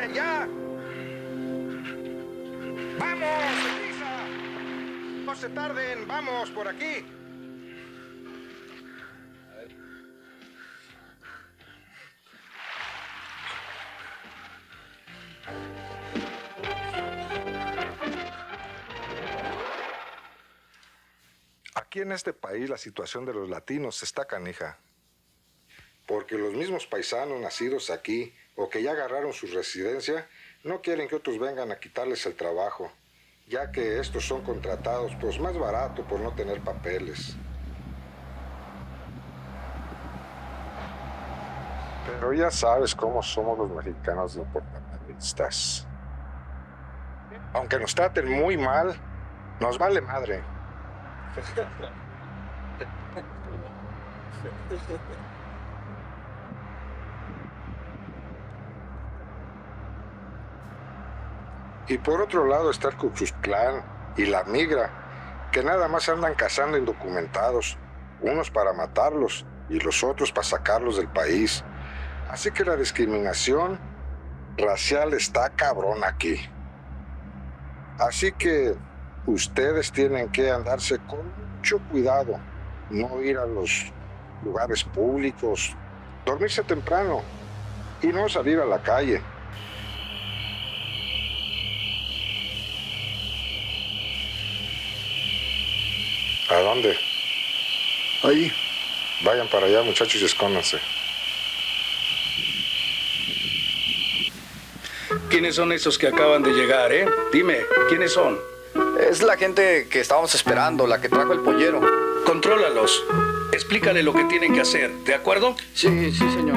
¡Orden, ya! ¡Vamos, deprisa! No se tarden, vamos, por aquí. Aquí en este país la situación de los latinos está canija. Porque los mismos paisanos nacidos aquí o que ya agarraron su residencia no quieren que otros vengan a quitarles el trabajo, ya que estos son contratados pues más barato por no tener papeles. Pero ya sabes cómo somos los mexicanos de importantistas. Aunque nos traten muy mal, nos vale madre. Y por otro lado está el Ku Klux Klan y la migra, que nada más andan cazando indocumentados, unos para matarlos y los otros para sacarlos del país. Así que la discriminación racial está cabrón aquí. Así que ustedes tienen que andarse con mucho cuidado, no ir a los lugares públicos, dormirse temprano y no salir a la calle. ¿A dónde? Ahí. Vayan para allá, muchachos, y escóndanse. ¿Quiénes son esos que acaban de llegar, eh? Dime, ¿quiénes son? Es la gente que estábamos esperando, la que trajo el pollero. Contrólalos. Explícale lo que tienen que hacer, ¿de acuerdo? Sí, señor.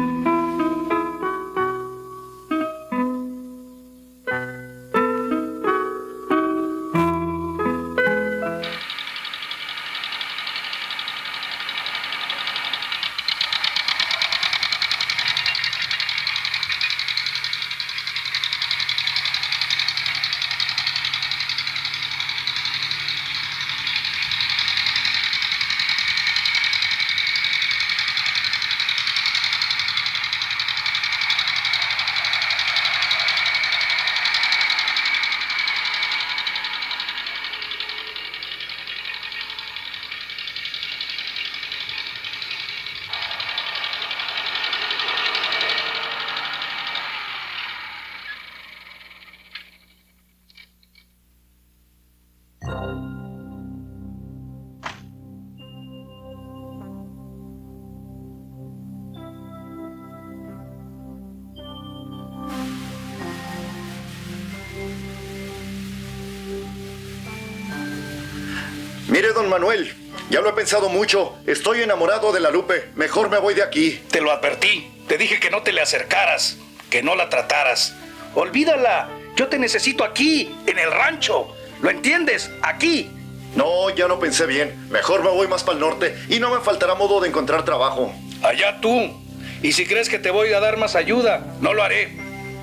Mire, don Manuel, ya lo he pensado mucho. Estoy enamorado de la Lupe. Mejor me voy de aquí. Te lo advertí. Te dije que no te le acercaras, que no la trataras. Olvídala. Yo te necesito aquí, en el rancho. ¿Lo entiendes? Aquí. No, ya lo pensé bien. Mejor me voy más para el norte y no me faltará modo de encontrar trabajo. Allá tú. Y si crees que te voy a dar más ayuda, no lo haré.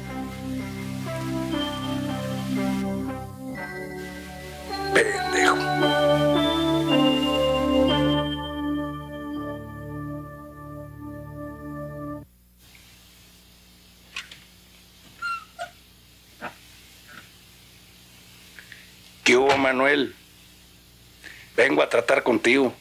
Pendejo. ¿Qué hubo, Manuel? Vengo a tratar contigo.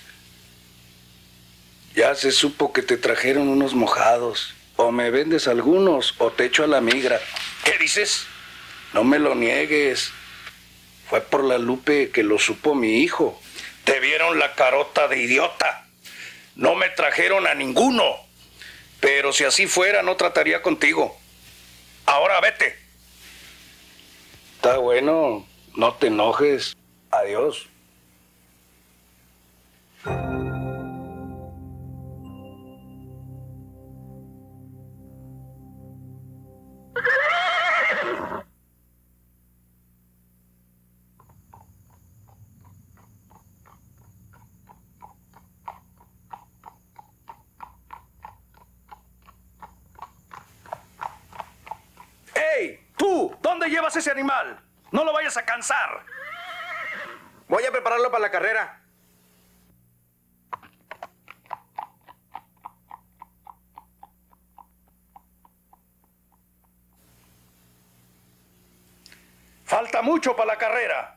Ya se supo que te trajeron unos mojados. O me vendes algunos o te echo a la migra. ¿Qué dices? No me lo niegues. Fue por la Lupe que lo supo mi hijo. Te vieron la carota de idiota. No me trajeron a ninguno. Pero si así fuera, no trataría contigo. Ahora vete. Está bueno. No te enojes. Adiós. ¡Ey! ¡Tú! ¿Dónde llevas ese animal? ¡No lo vayas a cansar! Voy a prepararlo para la carrera. Falta mucho para la carrera.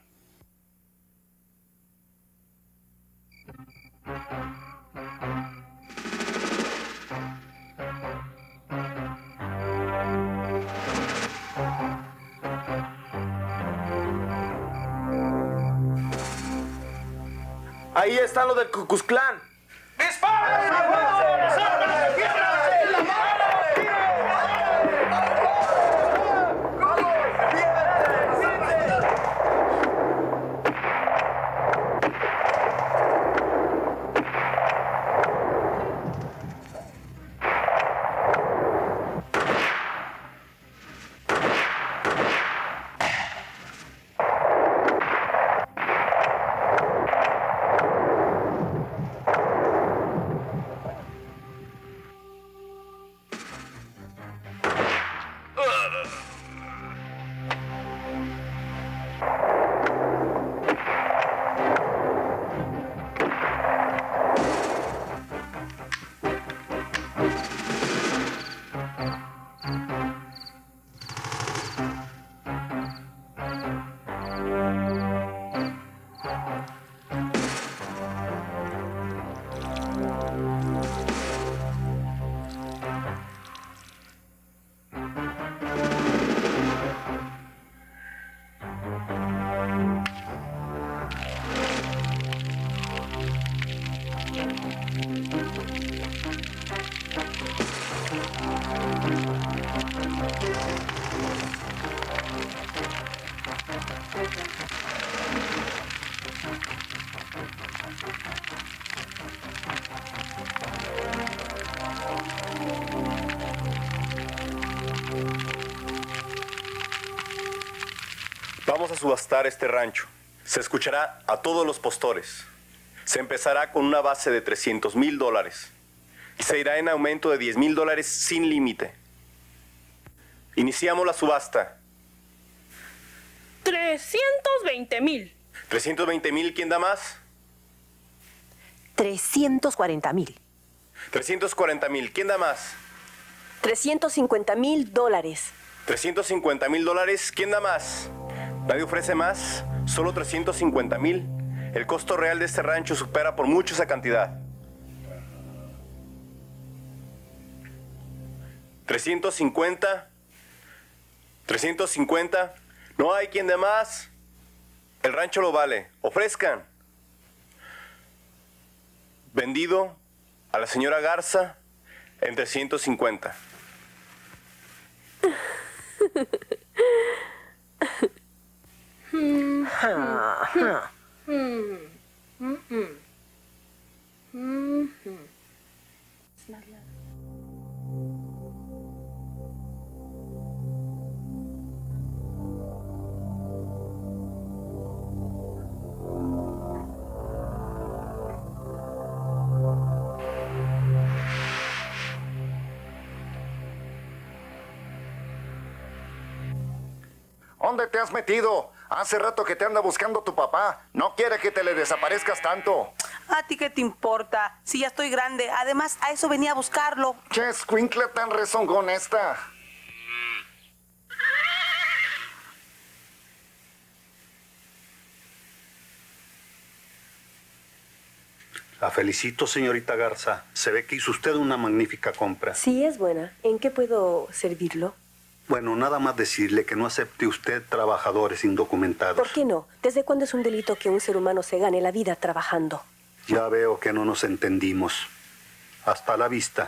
Ahí están los del Ku Klux Klan. Vamos a subastar este rancho. Se escuchará a todos los postores. Se empezará con una base de $300,000 y se irá en aumento de $10,000 sin límite. Iniciamos la subasta. 320,000. 320,000, ¿quién da más? 340,000. 340,000, ¿quién da más? $350,000. 350,000, ¿quién da más? Nadie ofrece más, solo 350,000. El costo real de este rancho supera por mucho esa cantidad. 350. 350. No hay quien dé más. El rancho lo vale. Ofrezcan. Vendido a la señora Garza en 350. ¿Dónde te has metido? Hace rato que te anda buscando tu papá. No quiere que te le desaparezcas tanto. ¿A ti qué te importa? Si ya estoy grande. Además, a eso venía a buscarlo. Che, escuincla tan rezongón esta. La felicito, señorita Garza. Se ve que hizo usted una magnífica compra. Sí, es buena. ¿En qué puedo servirlo? Bueno, nada más decirle que no acepte usted trabajadores indocumentados. ¿Por qué no? ¿Desde cuándo es un delito que un ser humano se gane la vida trabajando? Ya veo que no nos entendimos. Hasta la vista.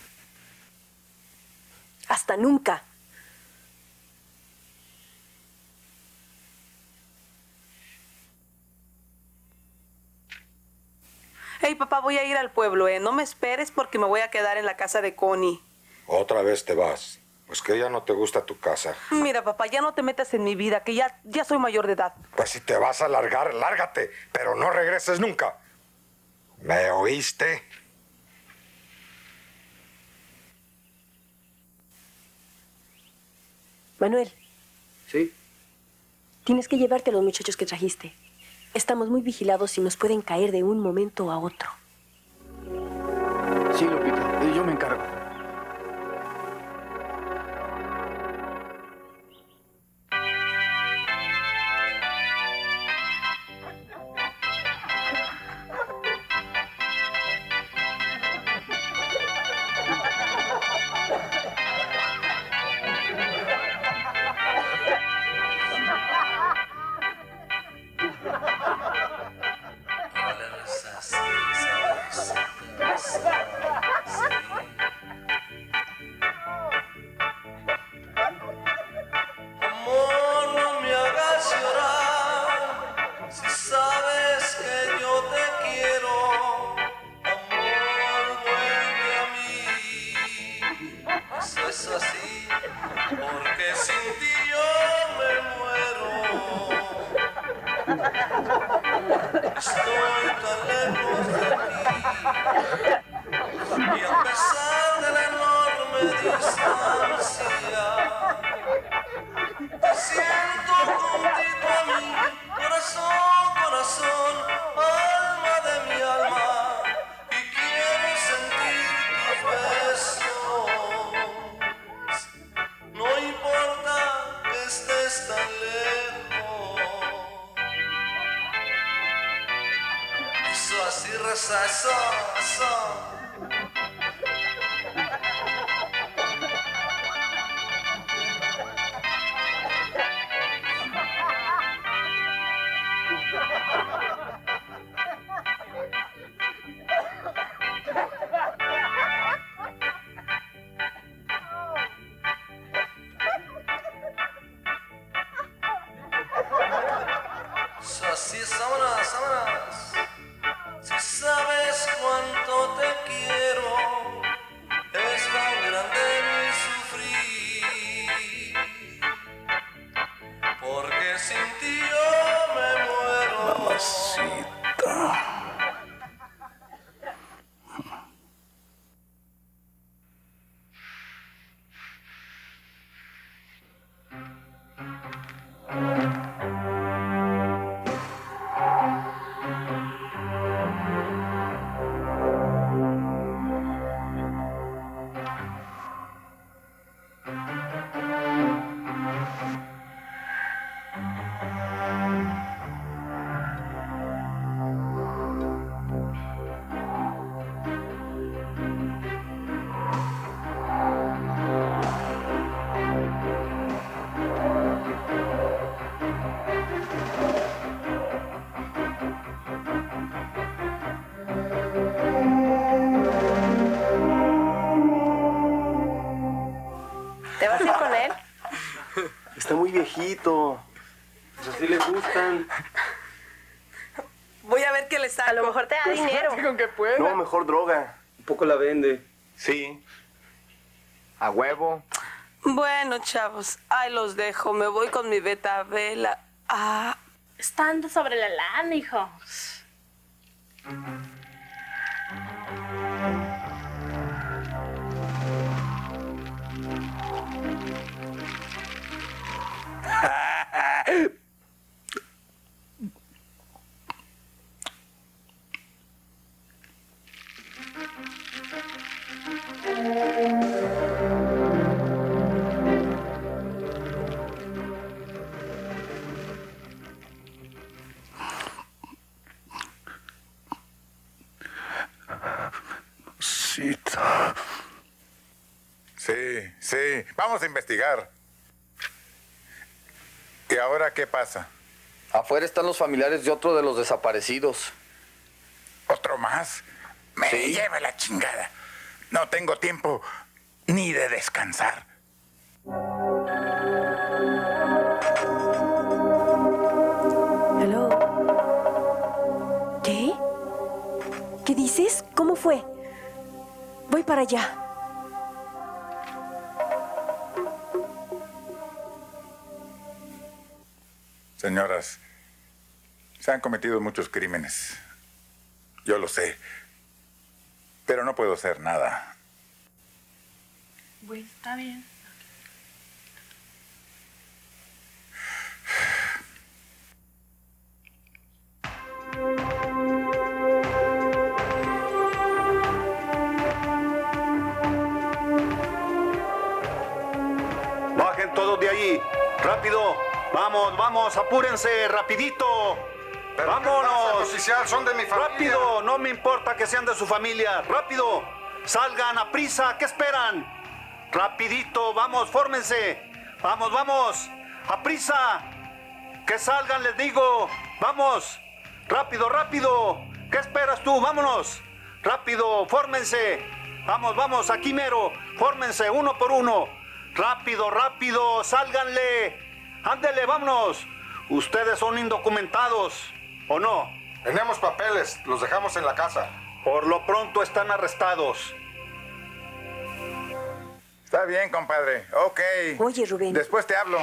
Hasta nunca. Hey, papá, voy a ir al pueblo, ¿eh? No me esperes porque me voy a quedar en la casa de Connie. Otra vez te vas. Pues que ya no te gusta tu casa. Mira, papá, ya no te metas en mi vida, que ya soy mayor de edad. Pues si te vas a largar, lárgate, pero no regreses nunca. ¿Me oíste? Manuel. ¿Sí? Tienes que llevarte a los muchachos que trajiste. Estamos muy vigilados y nos pueden caer de un momento a otro. Sí, Lupita, yo me encargo. Así es, vámonos, vámonos. Si sabes cuánto te quiero, es tan grande mi sufrir, porque sin ti yo me muero. Mamacita. ¿Te vas a ir con él? Está muy viejito. Pues así le gustan. Voy a ver qué le saco. A lo mejor te da dinero. Con que pueda. No, mejor droga. Un poco la vende. Sí. A huevo. Bueno, chavos, ahí los dejo. Me voy con mi Betabela. Ah, Estando sobre la lana, hijo. Sí, vamos a investigar. ¿Y ahora qué pasa? Afuera están los familiares de otro de los desaparecidos. ¿Otro más? Me lleva la chingada. No tengo tiempo ni de descansar. ¿Aló? ¿Qué? ¿Qué dices? ¿Cómo fue? Voy para allá. Señoras, se han cometido muchos crímenes. Yo lo sé. Pero no puedo hacer nada. Bueno, está bien. Bajen todos de ahí. Rápido. Vamos, vamos, apúrense, rapidito. ¡Vámonos! Oficial, son de mi familia. ¡Rápido! No me importa que sean de su familia. ¡Rápido! ¡Salgan a prisa! ¿Qué esperan? ¡Rapidito! ¡Vamos, fórmense! ¡Vamos, vamos! ¡A prisa! ¡Que salgan, les digo! ¡Vamos! ¡Rápido, rápido! ¿Qué esperas tú? ¡Vámonos! ¡Rápido! ¡Fórmense! ¡Vamos, vamos! ¡Aquí mero! ¡Fórmense uno por uno! ¡Rápido, rápido! ¡Sálganle! ¡Ándele, vámonos! Ustedes son indocumentados, ¿o no? Tenemos papeles, los dejamos en la casa. Por lo pronto están arrestados. Está bien, compadre. Ok. Oye, Rubén. Después te hablo.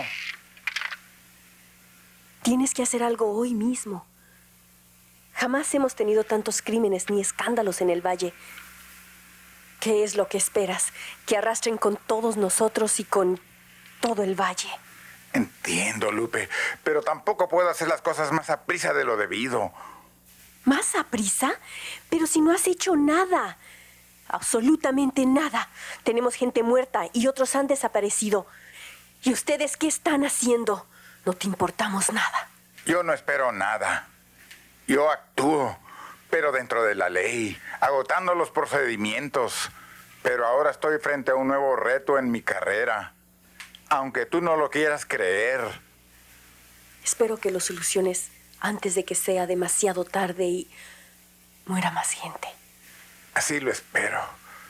Tienes que hacer algo hoy mismo. Jamás hemos tenido tantos crímenes ni escándalos en el valle. ¿Qué es lo que esperas? Que arrastren con todos nosotros y con todo el valle. Entiendo, Lupe, pero tampoco puedo hacer las cosas más a prisa de lo debido. ¿Más a prisa? Pero si no has hecho nada. Absolutamente nada. Tenemos gente muerta y otros han desaparecido. ¿Y ustedes qué están haciendo? No te importamos nada. Yo no espero nada. Yo actúo. pero dentro de la ley, agotando los procedimientos. Pero ahora estoy frente a un nuevo reto en mi carrera, aunque tú no lo quieras creer. Espero que lo soluciones antes de que sea demasiado tarde y muera más gente. Así lo espero.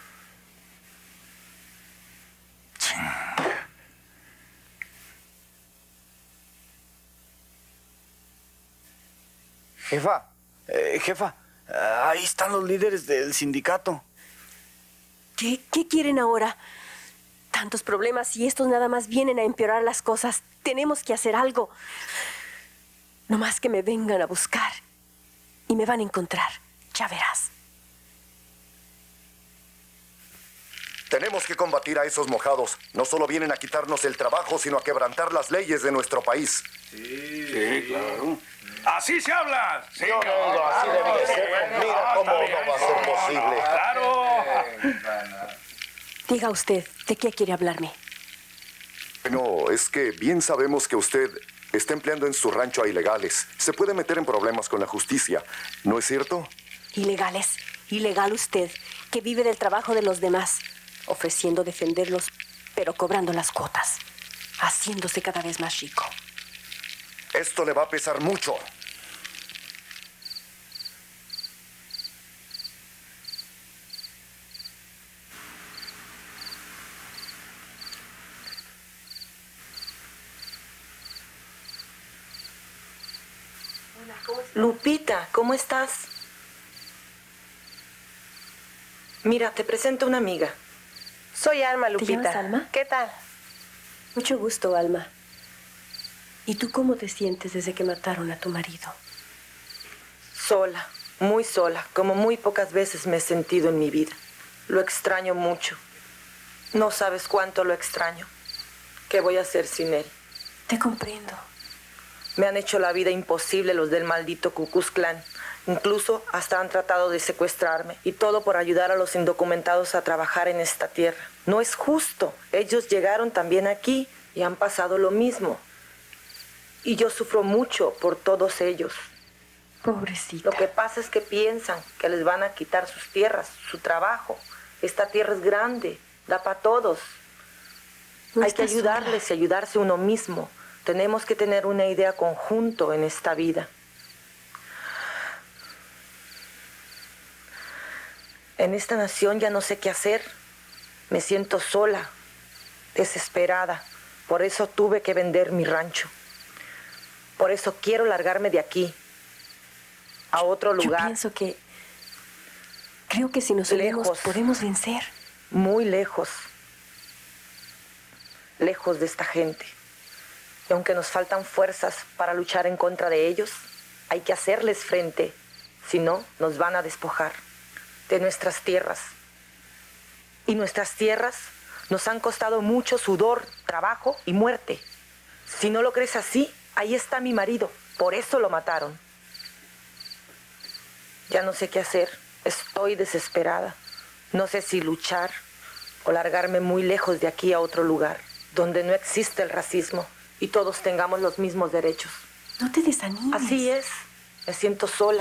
Jefa, ahí están los líderes del sindicato. ¿Qué quieren ahora? Tantos problemas y estos nada más vienen a empeorar las cosas. Tenemos que hacer algo. No más que me vengan a buscar y me van a encontrar. Ya verás. Tenemos que combatir a esos mojados. No solo vienen a quitarnos el trabajo, sino a quebrantar las leyes de nuestro país. Sí, claro. ¡Así se habla! Sí, así debe de ser. Mira cómo no va a ser posible. ¡Claro! Diga usted, ¿de qué quiere hablarme? No, es que bien sabemos que usted está empleando en su rancho a ilegales. Se puede meter en problemas con la justicia, ¿no es cierto? Ilegales. Ilegal usted, que vive del trabajo de los demás, ofreciendo defenderlos, pero cobrando las cuotas, haciéndose cada vez más rico. Esto le va a pesar mucho. Lupita, ¿cómo estás? Mira, te presento una amiga. Soy Alma, Lupita. ¿Te llamas Alma? ¿Qué tal? Mucho gusto, Alma. ¿Y tú cómo te sientes desde que mataron a tu marido? Sola, muy sola, como muy pocas veces me he sentido en mi vida. Lo extraño mucho. No sabes cuánto lo extraño. ¿Qué voy a hacer sin él? Te comprendo. Me han hecho la vida imposible los del maldito Ku Klux Klan. Incluso hasta han tratado de secuestrarme. Y todo por ayudar a los indocumentados a trabajar en esta tierra. No es justo. Ellos llegaron también aquí y han pasado lo mismo. Y yo sufro mucho por todos ellos. Pobrecita. Lo que pasa es que piensan que les van a quitar sus tierras, su trabajo. Esta tierra es grande, da para todos. Hay que ayudarles y ayudarse uno mismo. Tenemos que tener una idea conjunto en esta vida. En esta nación ya no sé qué hacer. Me siento sola, desesperada. Por eso tuve que vender mi rancho. Por eso quiero largarme de aquí, a otro lugar. Yo pienso que... Creo que si nos unimos podemos vencer. Muy lejos. Lejos de esta gente. Y aunque nos faltan fuerzas para luchar en contra de ellos, hay que hacerles frente. Si no, nos van a despojar de nuestras tierras. Y nuestras tierras nos han costado mucho sudor, trabajo y muerte. Si no lo crees así, ahí está mi marido. Por eso lo mataron. Ya no sé qué hacer. Estoy desesperada. No sé si luchar o largarme muy lejos de aquí a otro lugar, donde no existe el racismo y todos tengamos los mismos derechos. No te desanimes. Así es. Me siento sola.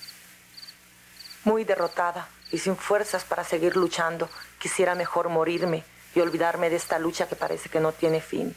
Muy derrotada y sin fuerzas para seguir luchando. Quisiera mejor morirme y olvidarme de esta lucha que parece que no tiene fin.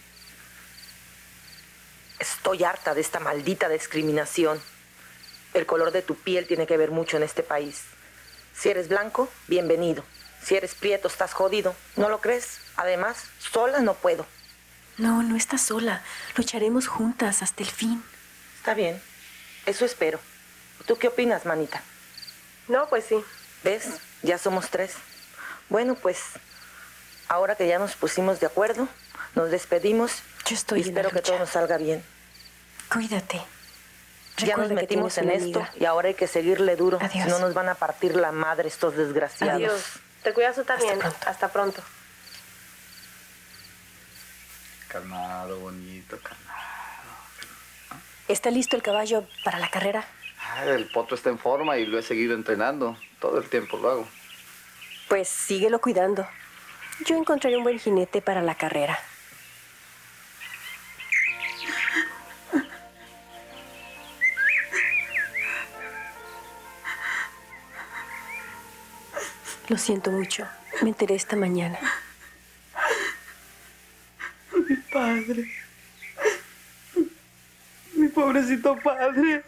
Estoy harta de esta maldita discriminación. El color de tu piel tiene que ver mucho en este país. Si eres blanco, bienvenido. Si eres prieto, estás jodido. ¿No lo crees? Además, sola no puedo. No, no estás sola. Lucharemos juntas hasta el fin. Está bien. Eso espero. ¿Tú qué opinas, manita? No, pues sí. ¿Ves? Ya somos 3. Bueno, pues, ahora que ya nos pusimos de acuerdo, nos despedimos. Yo estoy y espero que todo nos salga bien. Cuídate. Ya nos metimos en esto y ahora hay que seguirle duro. Adiós. Si no nos van a partir la madre estos desgraciados. Adiós. Te cuidas tú también. Hasta pronto. Calmado, bonito, calmado. ¿Está listo el caballo para la carrera? El potro está en forma y lo he seguido entrenando. Todo el tiempo lo hago. Pues síguelo cuidando. Yo encontraré un buen jinete para la carrera. Lo siento mucho. Me enteré esta mañana. Mi padre. Mi pobrecito padre.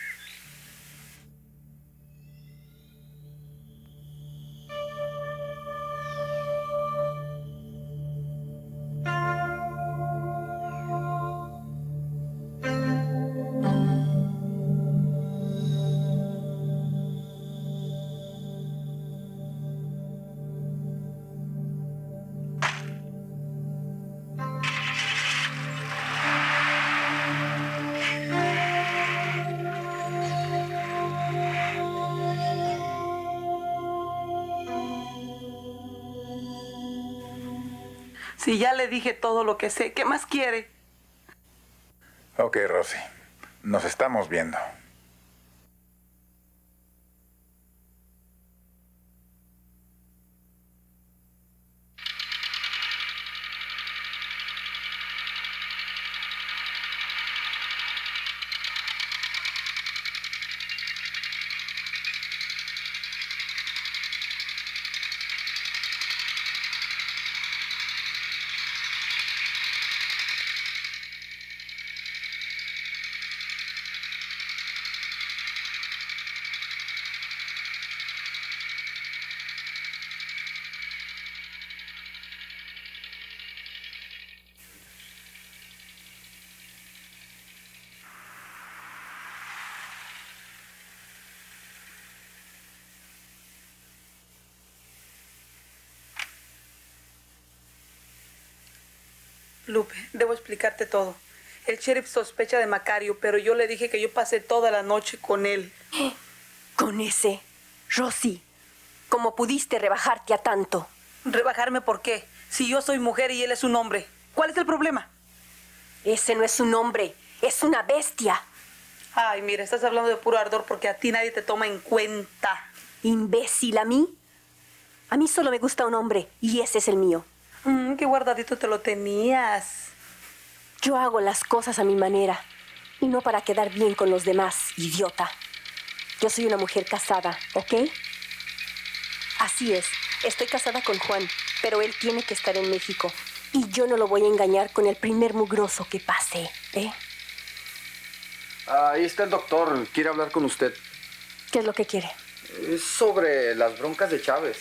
Si ya le dije todo lo que sé, ¿qué más quiere? Ok, Rosy. Nos estamos viendo. Lupe, debo explicarte todo. El sheriff sospecha de Macario, pero yo le dije que yo pasé toda la noche con él. ¿Con ese? Rosy, ¿cómo pudiste rebajarte a tanto? ¿Rebajarme por qué? Si yo soy mujer y él es un hombre. ¿Cuál es el problema? Ese no es un hombre, es una bestia. Ay, mira, estás hablando de puro ardor porque a ti nadie te toma en cuenta. ¿Imbécil a mí? A mí solo me gusta un hombre y ese es el mío. Qué guardadito te lo tenías. Yo hago las cosas a mi manera y no para quedar bien con los demás, idiota. Yo soy una mujer casada, ¿ok? Así es, estoy casada con Juan, pero él tiene que estar en México. Y yo no lo voy a engañar con el primer mugroso que pase, ¿eh? Ahí está el doctor, quiere hablar con usted. ¿Qué es lo que quiere? Es sobre las broncas de Chávez.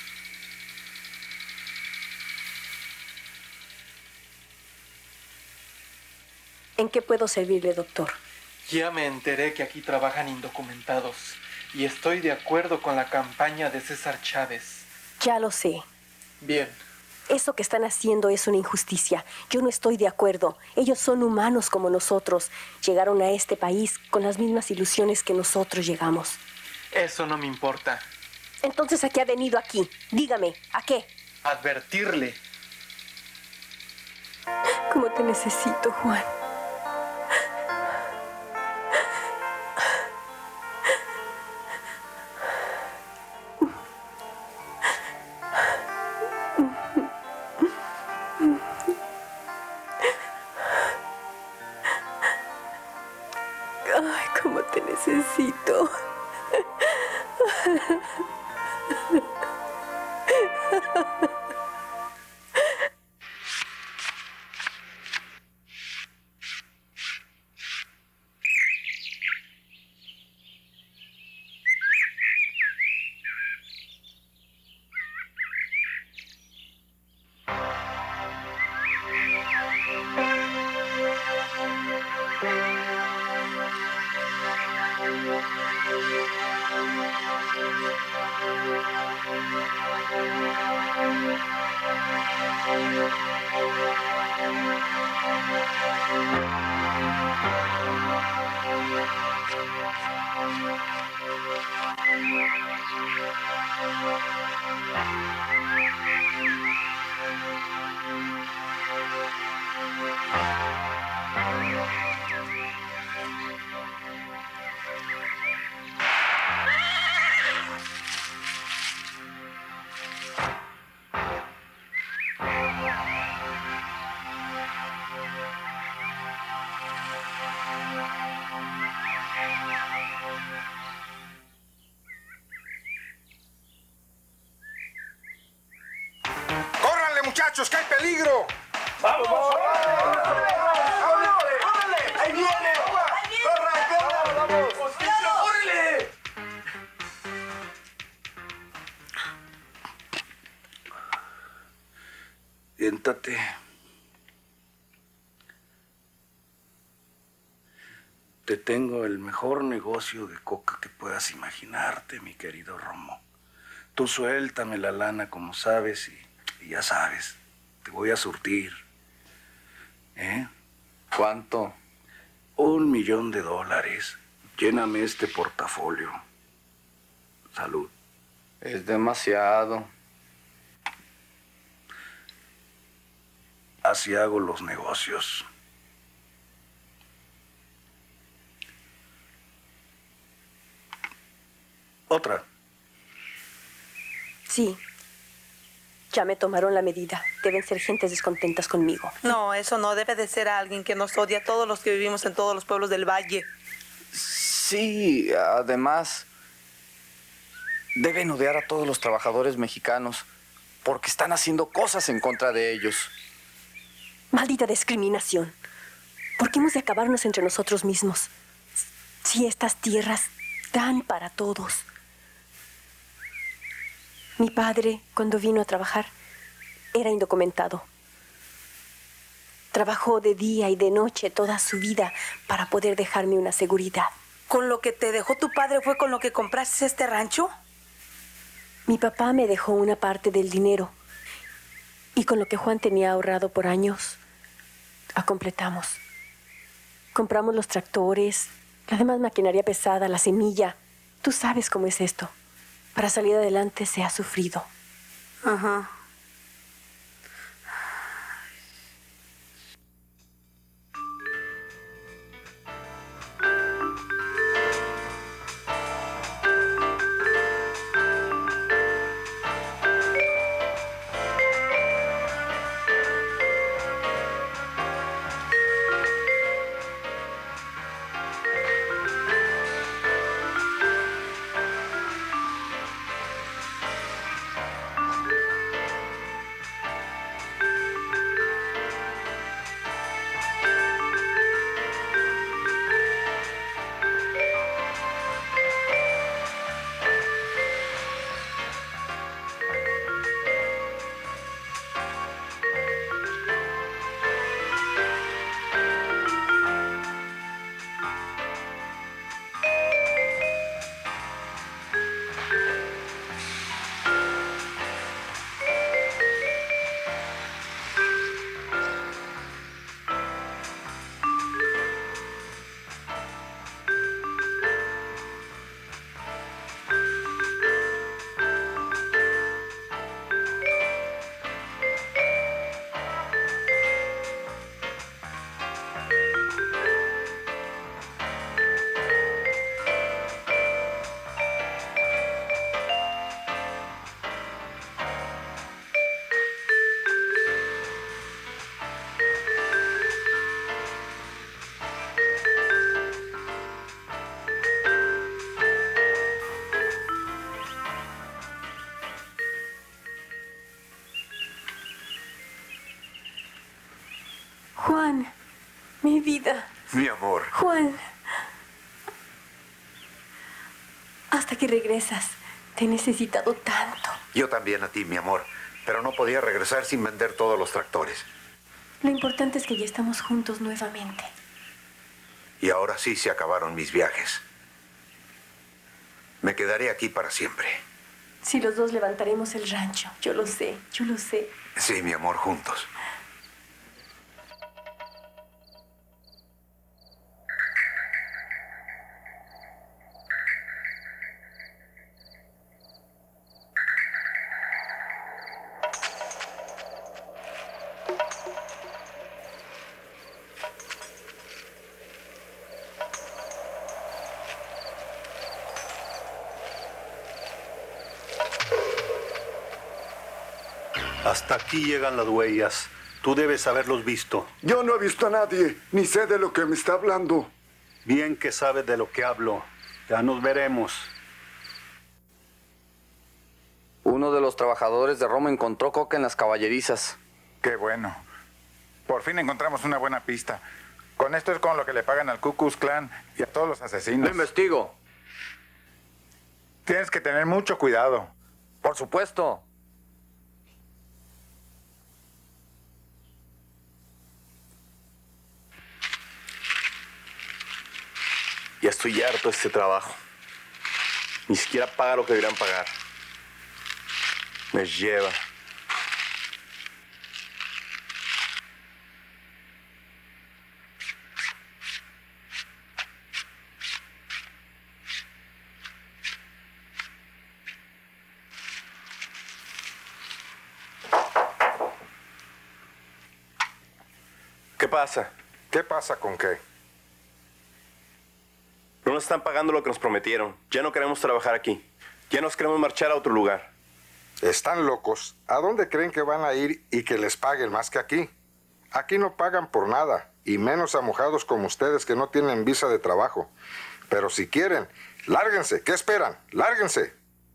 ¿En qué puedo servirle, doctor? Ya me enteré que aquí trabajan indocumentados y estoy de acuerdo con la campaña de César Chávez. Ya lo sé. Bien. Eso que están haciendo es una injusticia. Yo no estoy de acuerdo. Ellos son humanos como nosotros. Llegaron a este país con las mismas ilusiones que nosotros llegamos. Eso no me importa. Entonces, ¿a qué ha venido aquí? Dígame, ¿a qué? Advertirle. ¿Cómo te necesito, Juan? Ay, cómo te necesito. muchachos, que hay peligro! ¡Vamos! ¡Órale! ¡Ahí viene! ¡Vamos! ¡Órale! Siéntate. Te tengo el mejor negocio de coca que puedas imaginarte, mi querido Romo. Tú suéltame la lana como sabes y ya sabes, te voy a surtir. ¿Eh? ¿Cuánto? $1,000,000. Lléname este portafolio. Salud. Es demasiado. Así hago los negocios. Otra. Sí. Ya me tomaron la medida. Deben ser gentes descontentas conmigo. No, eso no. Debe de ser alguien que nos odia a todos los que vivimos en todos los pueblos del valle. Sí, además, deben odiar a todos los trabajadores mexicanos porque están haciendo cosas en contra de ellos. Maldita discriminación. ¿Por qué hemos de acabarnos entre nosotros mismos? Si estas tierras dan para todos. Mi padre, cuando vino a trabajar, era indocumentado. Trabajó de día y de noche toda su vida para poder dejarme una seguridad. ¿Con lo que te dejó tu padre fue con lo que compraste este rancho? Mi papá me dejó una parte del dinero. Y con lo que Juan tenía ahorrado por años, completamos. Compramos los tractores, la demás maquinaria pesada, la semilla. Tú sabes cómo es esto. Para salir adelante se ha sufrido. Ajá. Juan, mi vida. Mi amor. Juan. Hasta que regresas. Te he necesitado tanto. Yo también a ti, mi amor. Pero no podía regresar sin vender todos los tractores. Lo importante es que ya estamos juntos nuevamente. Y ahora sí se acabaron mis viajes. Me quedaré aquí para siempre. Si los dos levantaremos el rancho. Yo lo sé, yo lo sé. Sí, mi amor, juntos. Hasta aquí llegan las huellas. Tú debes haberlos visto. Yo no he visto a nadie, ni sé de lo que me está hablando. Bien que sabes de lo que hablo. Ya nos veremos. Uno de los trabajadores de Roma encontró coca en las caballerizas. Qué bueno. Por fin encontramos una buena pista. Con esto es con lo que le pagan al Ku Klux Klan y a todos los asesinos. Lo investigo. Tienes que tener mucho cuidado. Por supuesto. Ya estoy harto de este trabajo. Ni siquiera paga lo que deberían pagar. Me lleva. ¿Qué pasa? ¿Qué pasa con qué? No nos están pagando lo que nos prometieron. Ya no queremos trabajar aquí. Ya nos queremos marchar a otro lugar. Están locos. ¿A dónde creen que van a ir y que les paguen más que aquí? Aquí no pagan por nada, y menos a mojados como ustedes que no tienen visa de trabajo. Pero si quieren, lárguense. ¿Qué esperan? Lárguense.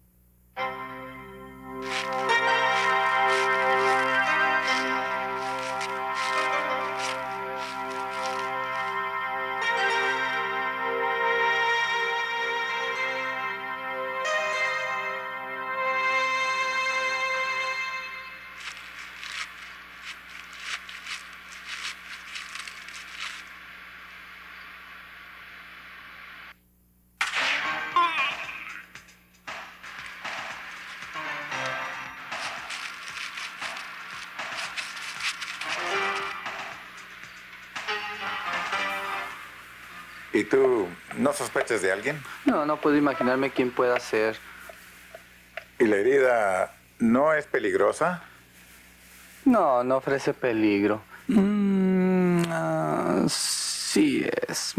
¿Y tú no sospechas de alguien? No, no puedo imaginarme quién pueda ser. ¿Y la herida no es peligrosa? No, no ofrece peligro. Sí es.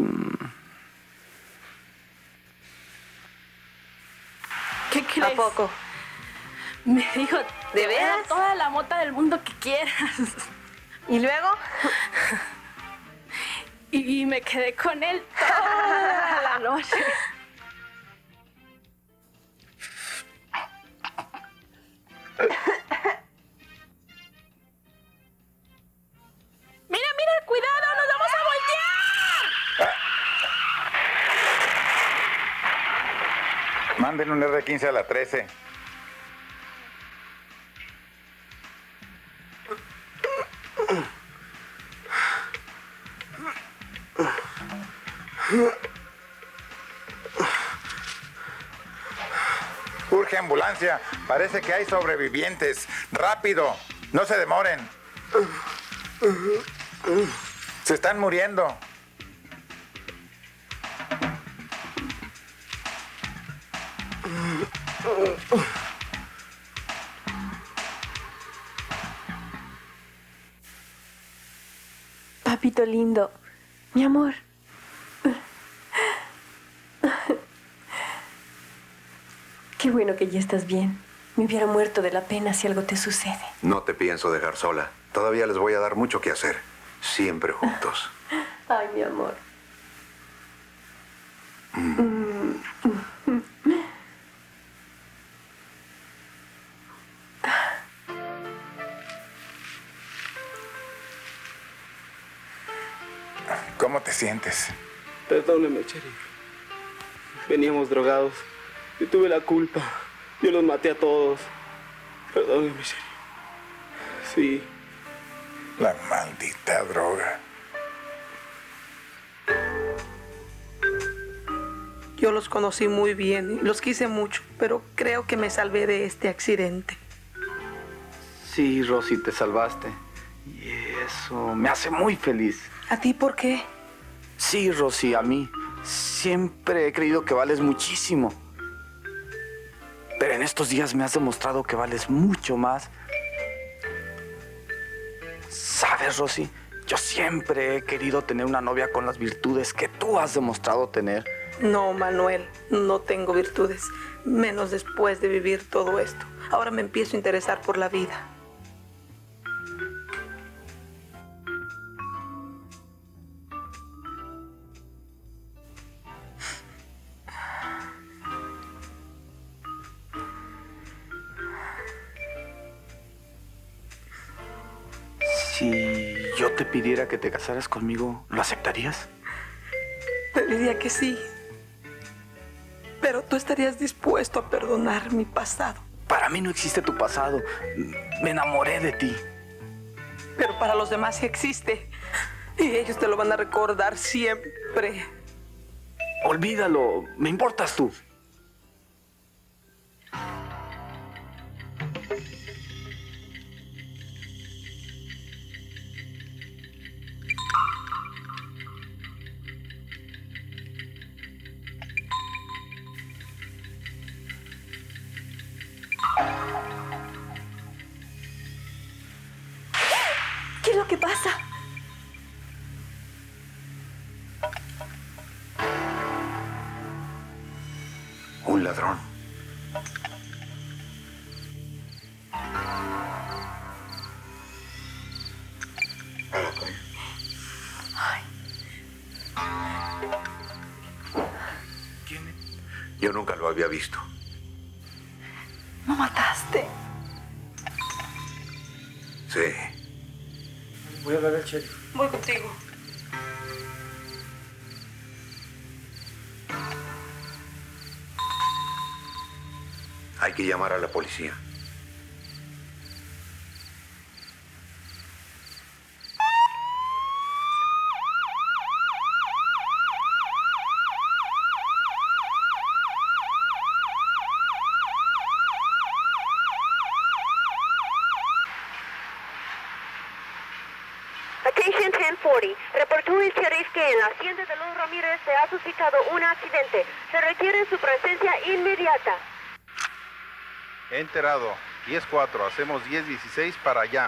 ¿Qué crees? ¿A poco? Me dijo, ¿De te voy a dar veras? toda la mota del mundo que quieras. ¿Y luego? Y me quedé con él toda la noche. Mira, mira, cuidado, nos vamos a voltear. Manden un R15 a la 13. Urge ambulancia. Parece que hay sobrevivientes. ¡Rápido! No se demoren. Se están muriendo. Papito lindo, mi amor. Qué bueno que ya estás bien. Me hubiera muerto de la pena si algo te sucede. No te pienso dejar sola. Todavía les voy a dar mucho que hacer. Siempre juntos. Ay, mi amor. ¿Cómo te sientes? Perdóneme, sheriff. Veníamos drogados. Yo tuve la culpa. Yo los maté a todos. Perdóneme, sheriff. Sí. La maldita droga. Yo los conocí muy bien y los quise mucho, pero creo que me salvé de este accidente. Sí, Rosy, te salvaste. Y eso me hace muy feliz. ¿A ti por qué? Sí, Rosy, a mí. Siempre he creído que vales muchísimo. Pero en estos días me has demostrado que vales mucho más. ¿Sabes, Rosy? Yo siempre he querido tener una novia con las virtudes que tú has demostrado tener. No, Manuel, no tengo virtudes, menos después de vivir todo esto. Ahora me empiezo a interesar por la vida. Si yo te pidiera que te casaras conmigo, ¿lo aceptarías? Te diría que sí. Pero tú estarías dispuesto a perdonar mi pasado. Para mí no existe tu pasado. Me enamoré de ti. Pero para los demás sí existe. Y ellos te lo van a recordar siempre. Olvídalo. Me importas tú. ¿Qué es lo que pasa? Un ladrón. Yo nunca lo había visto. ¿No mataste? Sí. Voy a hablar al sheriff. Voy contigo. Hay que llamar a la policía. Attention 1040. Reportó el sheriff que en la hacienda de los Ramírez se ha suscitado un accidente. Se requiere su presencia inmediata. Enterado. 10-4. Hacemos 10-16 para allá.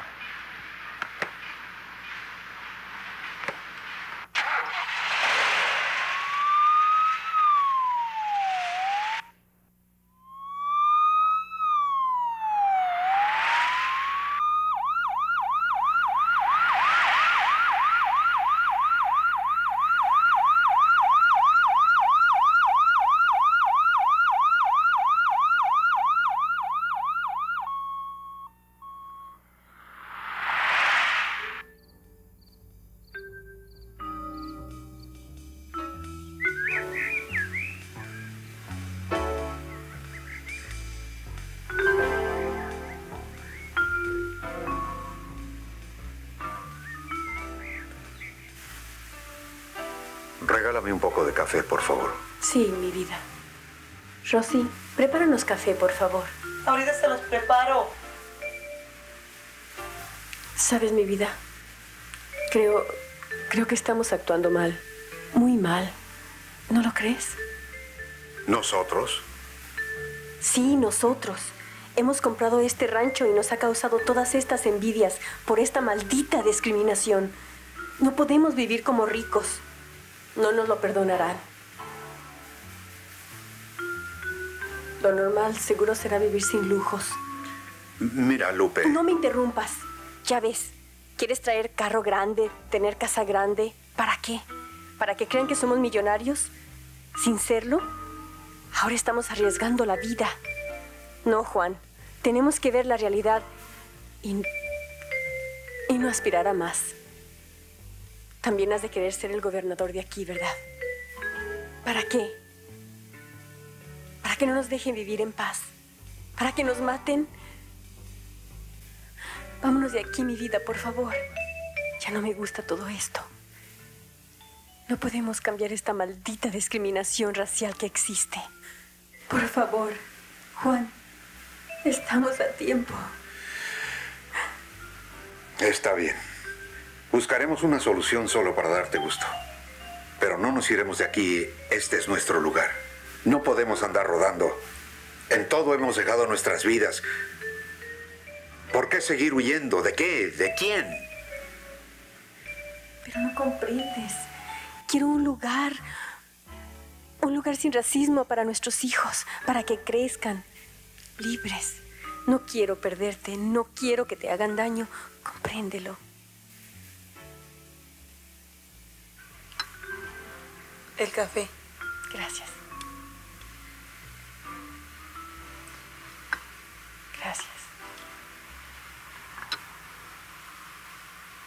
Regálame un poco de café, por favor. Sí, mi vida. Rosy, prepáranos café, por favor. Ahorita se los preparo. Sabes, mi vida, creo que estamos actuando mal. Muy mal. ¿No lo crees? ¿Nosotros? Sí, nosotros. Hemos comprado este rancho y nos ha causado todas estas envidias por esta maldita discriminación. No podemos vivir como ricos. No nos lo perdonarán. Lo normal seguro será vivir sin lujos. Mira, Lupe. No me interrumpas. Ya ves, ¿quieres traer carro grande, tener casa grande? ¿Para qué? ¿Para que crean que somos millonarios? ¿Sin serlo? Ahora estamos arriesgando la vida. No, Juan. Tenemos que ver la realidad y no aspirar a más. También has de querer ser el gobernador de aquí, ¿verdad? ¿Para qué? ¿Para que no nos dejen vivir en paz? ¿Para que nos maten? Vámonos de aquí, mi vida, por favor. Ya no me gusta todo esto. No podemos cambiar esta maldita discriminación racial que existe. Por favor, Juan, estamos a tiempo. Está bien. Buscaremos una solución solo para darte gusto. Pero no nos iremos de aquí. Este es nuestro lugar. No podemos andar rodando. En todo hemos dejado nuestras vidas. ¿Por qué seguir huyendo? ¿De qué? ¿De quién? Pero no comprendes. Quiero un lugar sin racismo para nuestros hijos, para que crezcan libres. No quiero perderte, no quiero que te hagan daño. Compréndelo. El café. Gracias. Gracias.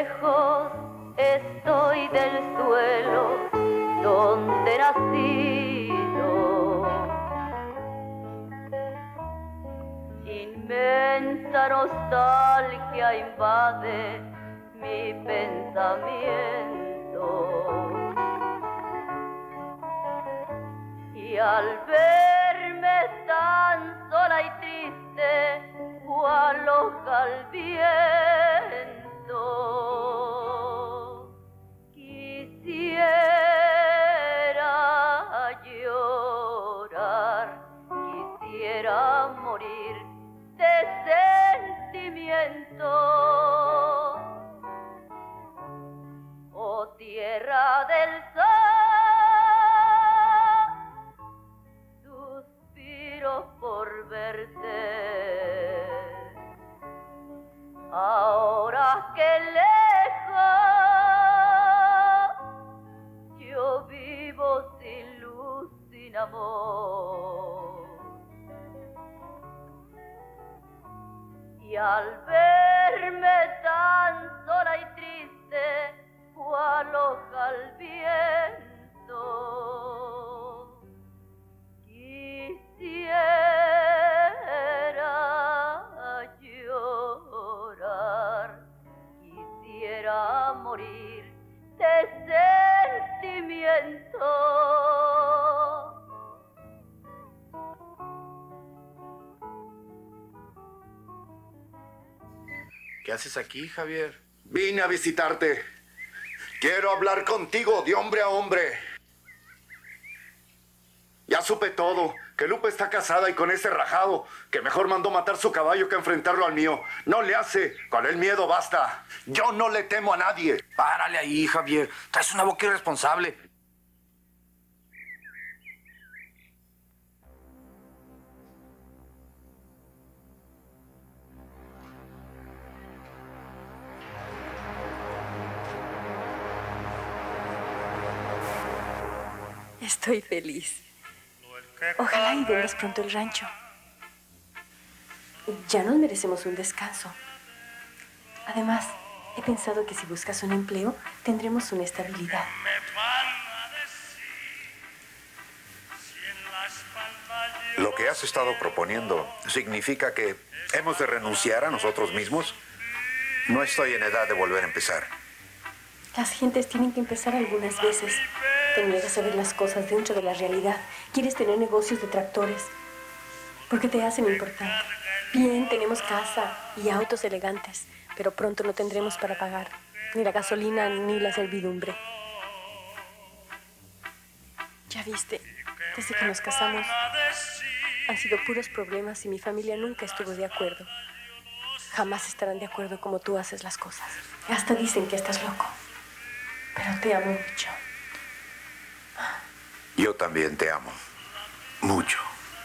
lejos estoy del suelo donde nacido. Inmensa nostalgia invade mi pensamiento. Y al verme tan sola y triste, cual hoja al viento, quisiera llorar, quisiera morir de sentimiento. Oh tierra del sol, suspiro por verte. Ahora que lejos yo vivo sin luz, sin amor. Y al verme tan sola y triste, cual hoja al viento, quisiera llorar, quisiera morir de sentimiento. ¿Qué haces aquí, Javier? Vine a visitarte. Quiero hablar contigo de hombre a hombre. Ya supe todo, que Lupe está casada y con ese rajado, que mejor mandó matar su caballo que enfrentarlo al mío. No le hace, con el miedo basta. Yo no le temo a nadie. Párale ahí, Javier. Traes una boca irresponsable. Estoy feliz. Ojalá y vengas pronto al rancho. Ya nos merecemos un descanso. Además, he pensado que si buscas un empleo, tendremos una estabilidad. Lo que has estado proponiendo significa que hemos de renunciar a nosotros mismos. No estoy en edad de volver a empezar. Las gentes tienen que empezar algunas veces. Te niegas a ver las cosas dentro de la realidad. Quieres tener negocios de tractores. Porque te hacen importante. Bien, tenemos casa y autos elegantes, pero pronto no tendremos para pagar ni la gasolina ni la servidumbre. Ya viste, desde que nos casamos han sido puros problemas y mi familia nunca estuvo de acuerdo. Jamás estarán de acuerdo como tú haces las cosas. Hasta dicen que estás loco. Pero te amo mucho. Yo también te amo. Mucho.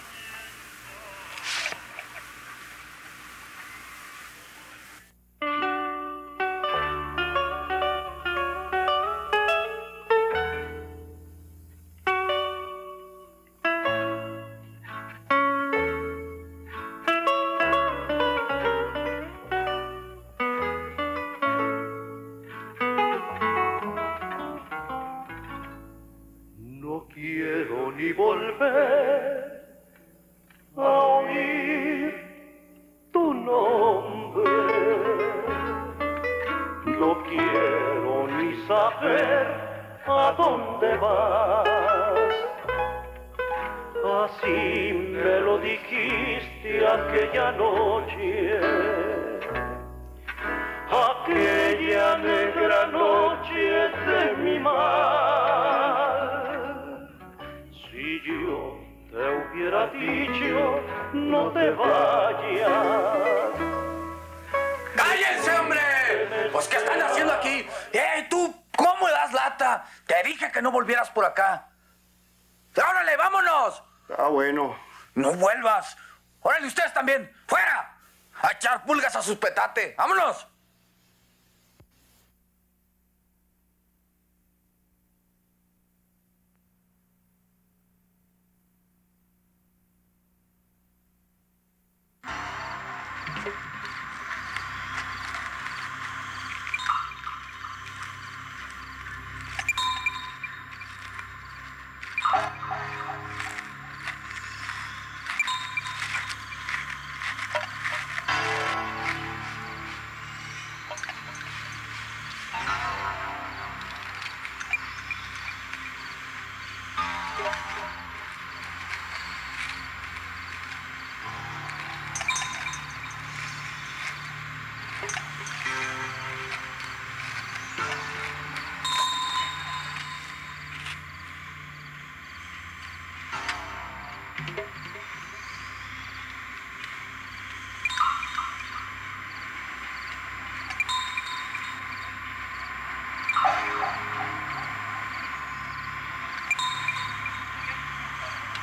Ni volver a oír tu nombre. No quiero ni saber a dónde vas. Así me lo dijiste aquella noche, aquella negra noche de mi mal. Si yo te hubiera dicho, no te vayas. ¡Cállense, hombre! Pues, ¿qué están haciendo aquí? Tú! ¿Cómo das lata? Te dije que no volvieras por acá. ¡Órale, vámonos! Ah, bueno. No vuelvas. ¡Órale, ustedes también! ¡Fuera! A echar pulgas a sus petate. ¡Vámonos!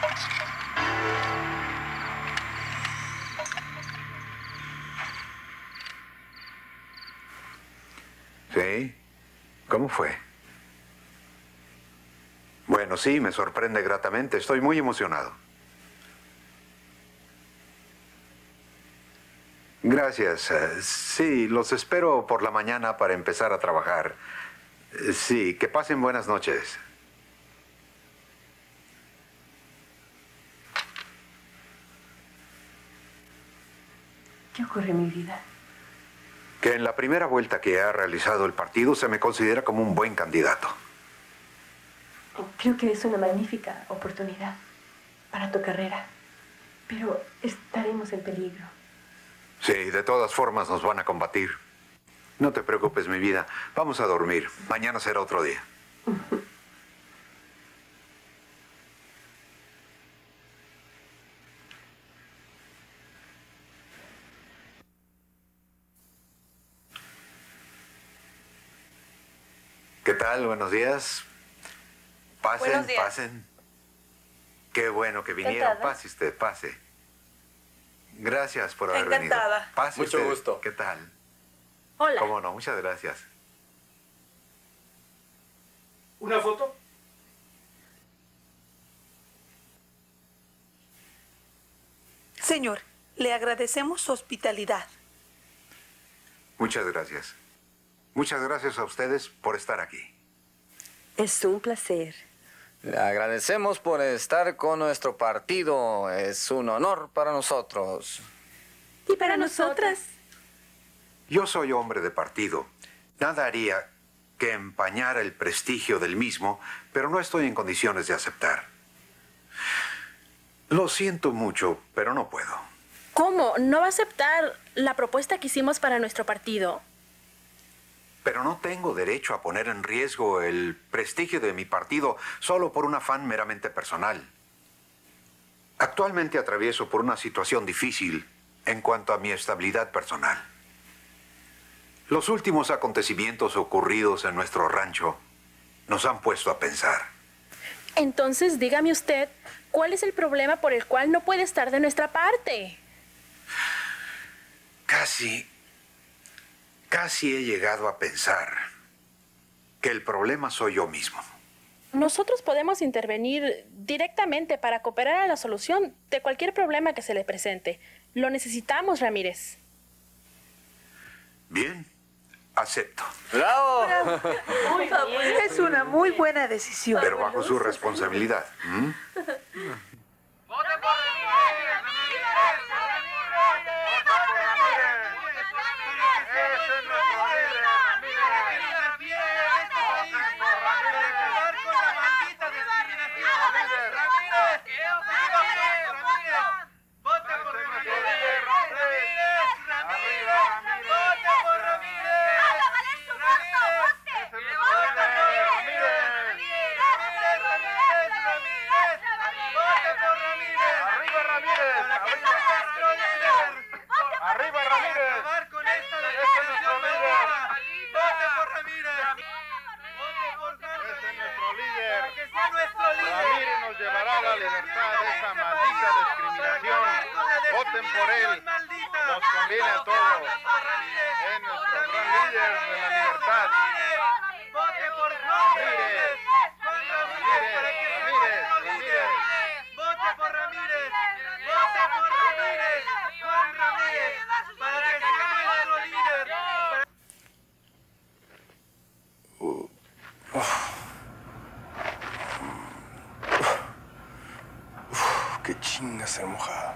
¿Sí? ¿Cómo fue? Bueno, sí, me sorprende gratamente. Estoy muy emocionado. Gracias. Sí, los espero por la mañana para empezar a trabajar. Sí, que pasen buenas noches. ¿Qué ocurre, mi vida? Que en la primera vuelta que ha realizado el partido se me considera como un buen candidato. Creo que es una magnífica oportunidad para tu carrera, pero estaremos en peligro. Sí, de todas formas nos van a combatir. No te preocupes, mi vida. Vamos a dormir. Mañana será otro día. ¿Qué tal? Buenos días. Pasen, Buenos días. pasen. Qué bueno que vinieron. Encantada. Pase usted, pase. Gracias por haber venido. Encantada. Pase Mucho usted. gusto. ¿Qué tal? Hola. ¿Cómo no? Muchas gracias. ¿Una foto? Señor, le agradecemos su hospitalidad. Muchas gracias. Muchas gracias a ustedes por estar aquí. Es un placer. Le agradecemos por estar con nuestro partido. Es un honor para nosotros. ¿Y para nosotras? Yo soy hombre de partido. Nada haría que empañara el prestigio del mismo, pero no estoy en condiciones de aceptar. Lo siento mucho, pero no puedo. ¿Cómo? ¿No va a aceptar la propuesta que hicimos para nuestro partido? Pero no tengo derecho a poner en riesgo el prestigio de mi partido solo por un afán meramente personal. Actualmente atravieso por una situación difícil en cuanto a mi estabilidad personal. Los últimos acontecimientos ocurridos en nuestro rancho nos han puesto a pensar. Entonces, dígame usted, ¿cuál es el problema por el cual no puede estar de nuestra parte? Casi he llegado a pensar que el problema soy yo mismo. Nosotros podemos intervenir directamente para cooperar a la solución de cualquier problema que se le presente. Lo necesitamos, Ramírez. Bien, acepto. ¡Bravo! Es una muy buena decisión. Pero bajo su responsabilidad. ¿Mm? Ramírez nos llevará a la libertad de esa maldita discriminación. Voten por él. Nos conviene a todos. Es nuestro gran líder de la libertad. ¡Vote por Ramírez! Ramírez! ¡Vote por Ramírez! ¡Vote por Ramírez! ¡Juan Ramírez! ¡Para que sea nuestro líder! ¡Qué chinga ser mojada!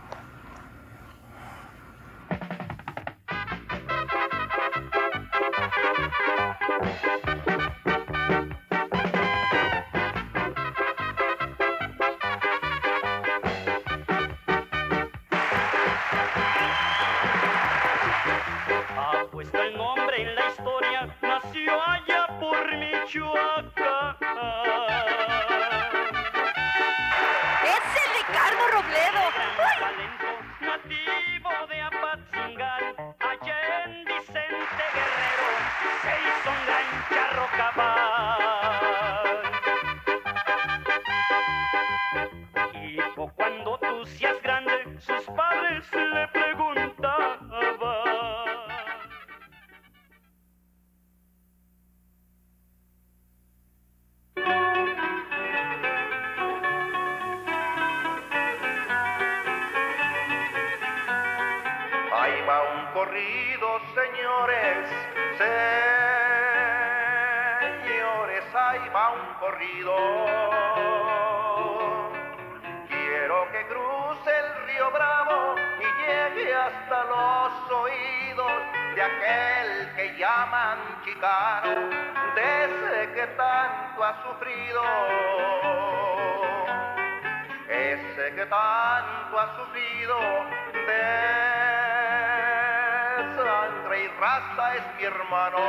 Ha puesto el nombre en la historia, nació allá por Michoacán. ¡Ese es Ricardo Robledo! Talento nativo de Apatzingán, allá en Vicente Guerrero, se hizo un gran charro cabal. Y ahí va un corrido, señores, señores, ahí va un corrido. Quiero que cruce el río Bravo y llegue hasta los oídos de aquel que llaman chicano, de ese que tanto ha sufrido, ese que tanto ha sufrido, de sangre y raza es mi hermano.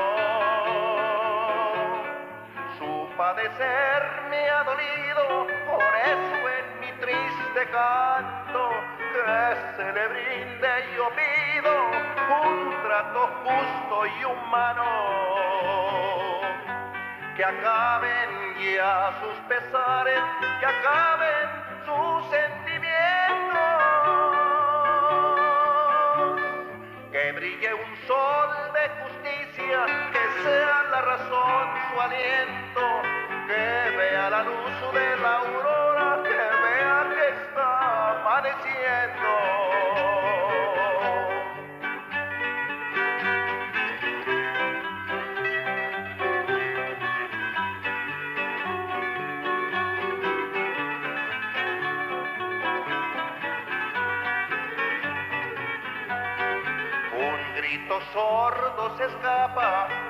Su padecer me ha dolido, por eso en mi triste canto que se le brinde yo pido un trato justo y humano, que acaben ya sus pesares, que acaben sus sentimientos, que brille un sol de justicia, que sea la razón su aliento, que vea la luz de la aurora, que vea que está amaneciendo. Un grito sordo se escapa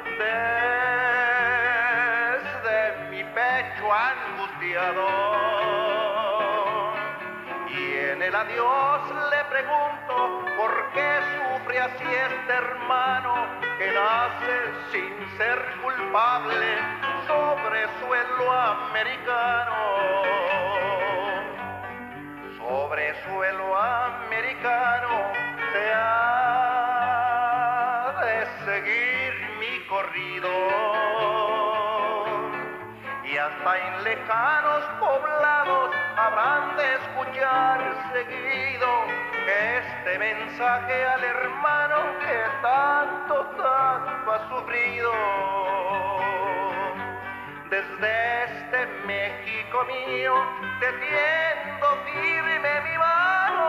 desde mi pecho angustiado, y en el adiós le pregunto por qué sufre así este hermano que nace sin ser culpable sobre suelo americano, sobre suelo americano. Se ha de seguir mi corrido y hasta en lejanos poblados habrán de escuchar seguido este mensaje al hermano que tanto, tanto ha sufrido. Desde este México mío te tiendo firme mi mano.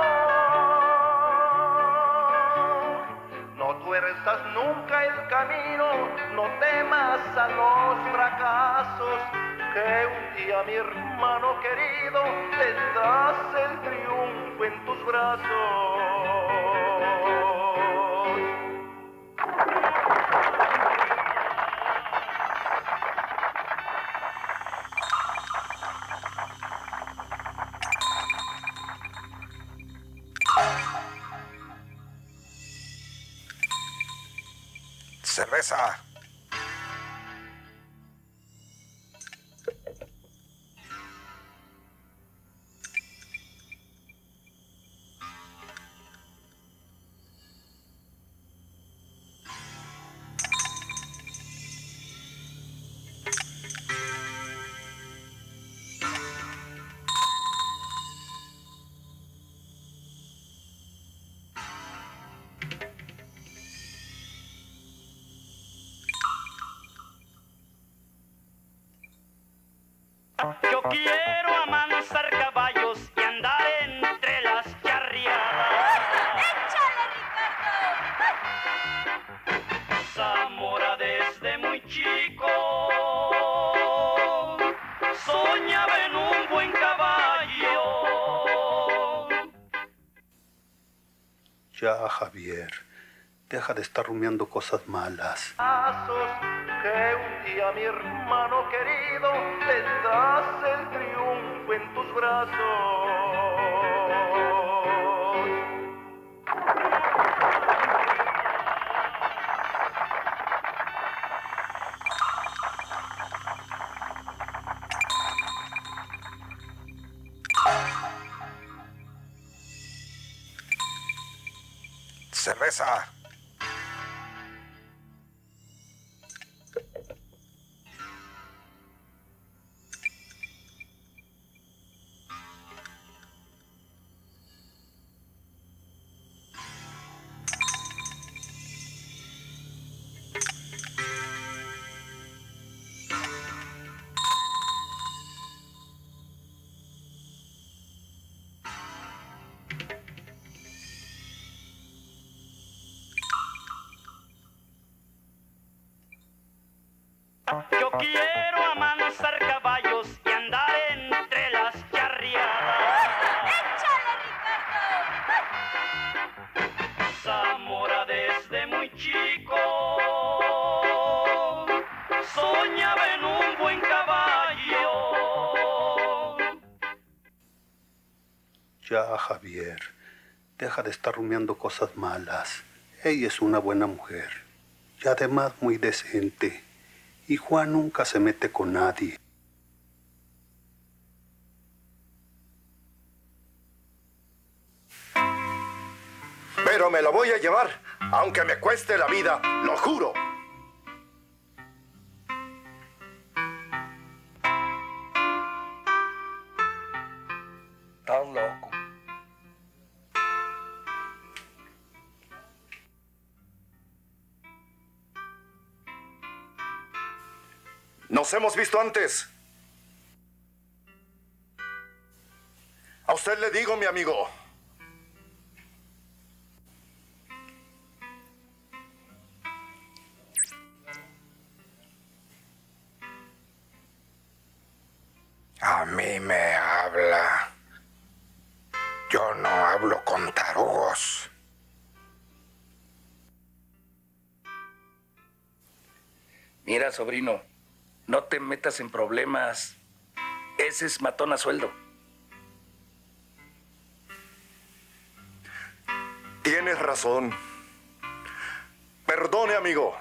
No tuerzas nunca el camino, no temas a los fracasos, que un día mi hermano querido tendrás el triunfo en tus brazos. Cerveza. Yo quiero amansar caballos y andar entre las charriadas. ¡Échale, Ricardo! Zamora desde muy chico soñaba en un buen caballo. Ya, Javier, deja de estar rumiando cosas malas. Que un día mi hermano querido tendrás el triunfo en tus brazos. Cerveza. Yo quiero amansar caballos y andar entre las charriadas. ¡Échale, Ricardo! Zamora desde muy chico soñaba en un buen caballo. Ya, Javier, deja de estar rumiando cosas malas. Ella es una buena mujer y además muy decente. Y Juan nunca se mete con nadie. Pero me lo voy a llevar, aunque me cueste la vida, lo juro. Estás loco. Nos hemos visto antes. A usted le digo, mi amigo. A mí me habla. Yo no hablo con tarugos. Mira, sobrino, no te metas en problemas. Ese es matón a sueldo. Tienes razón. Perdone, amigo.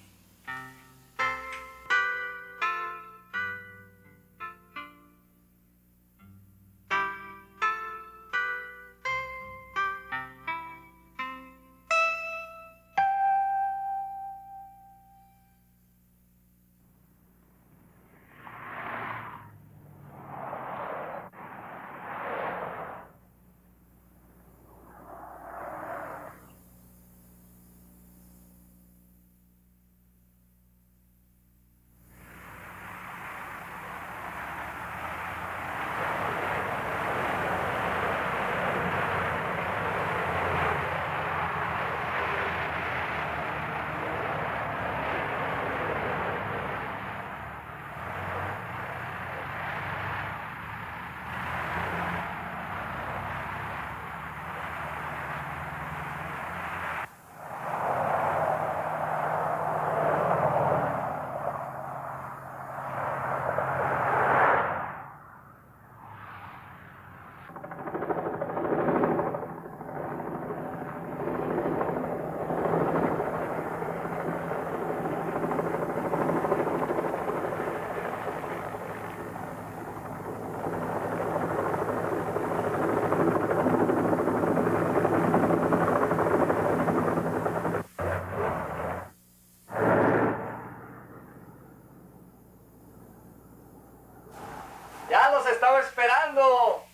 ¡Ya los estaba esperando!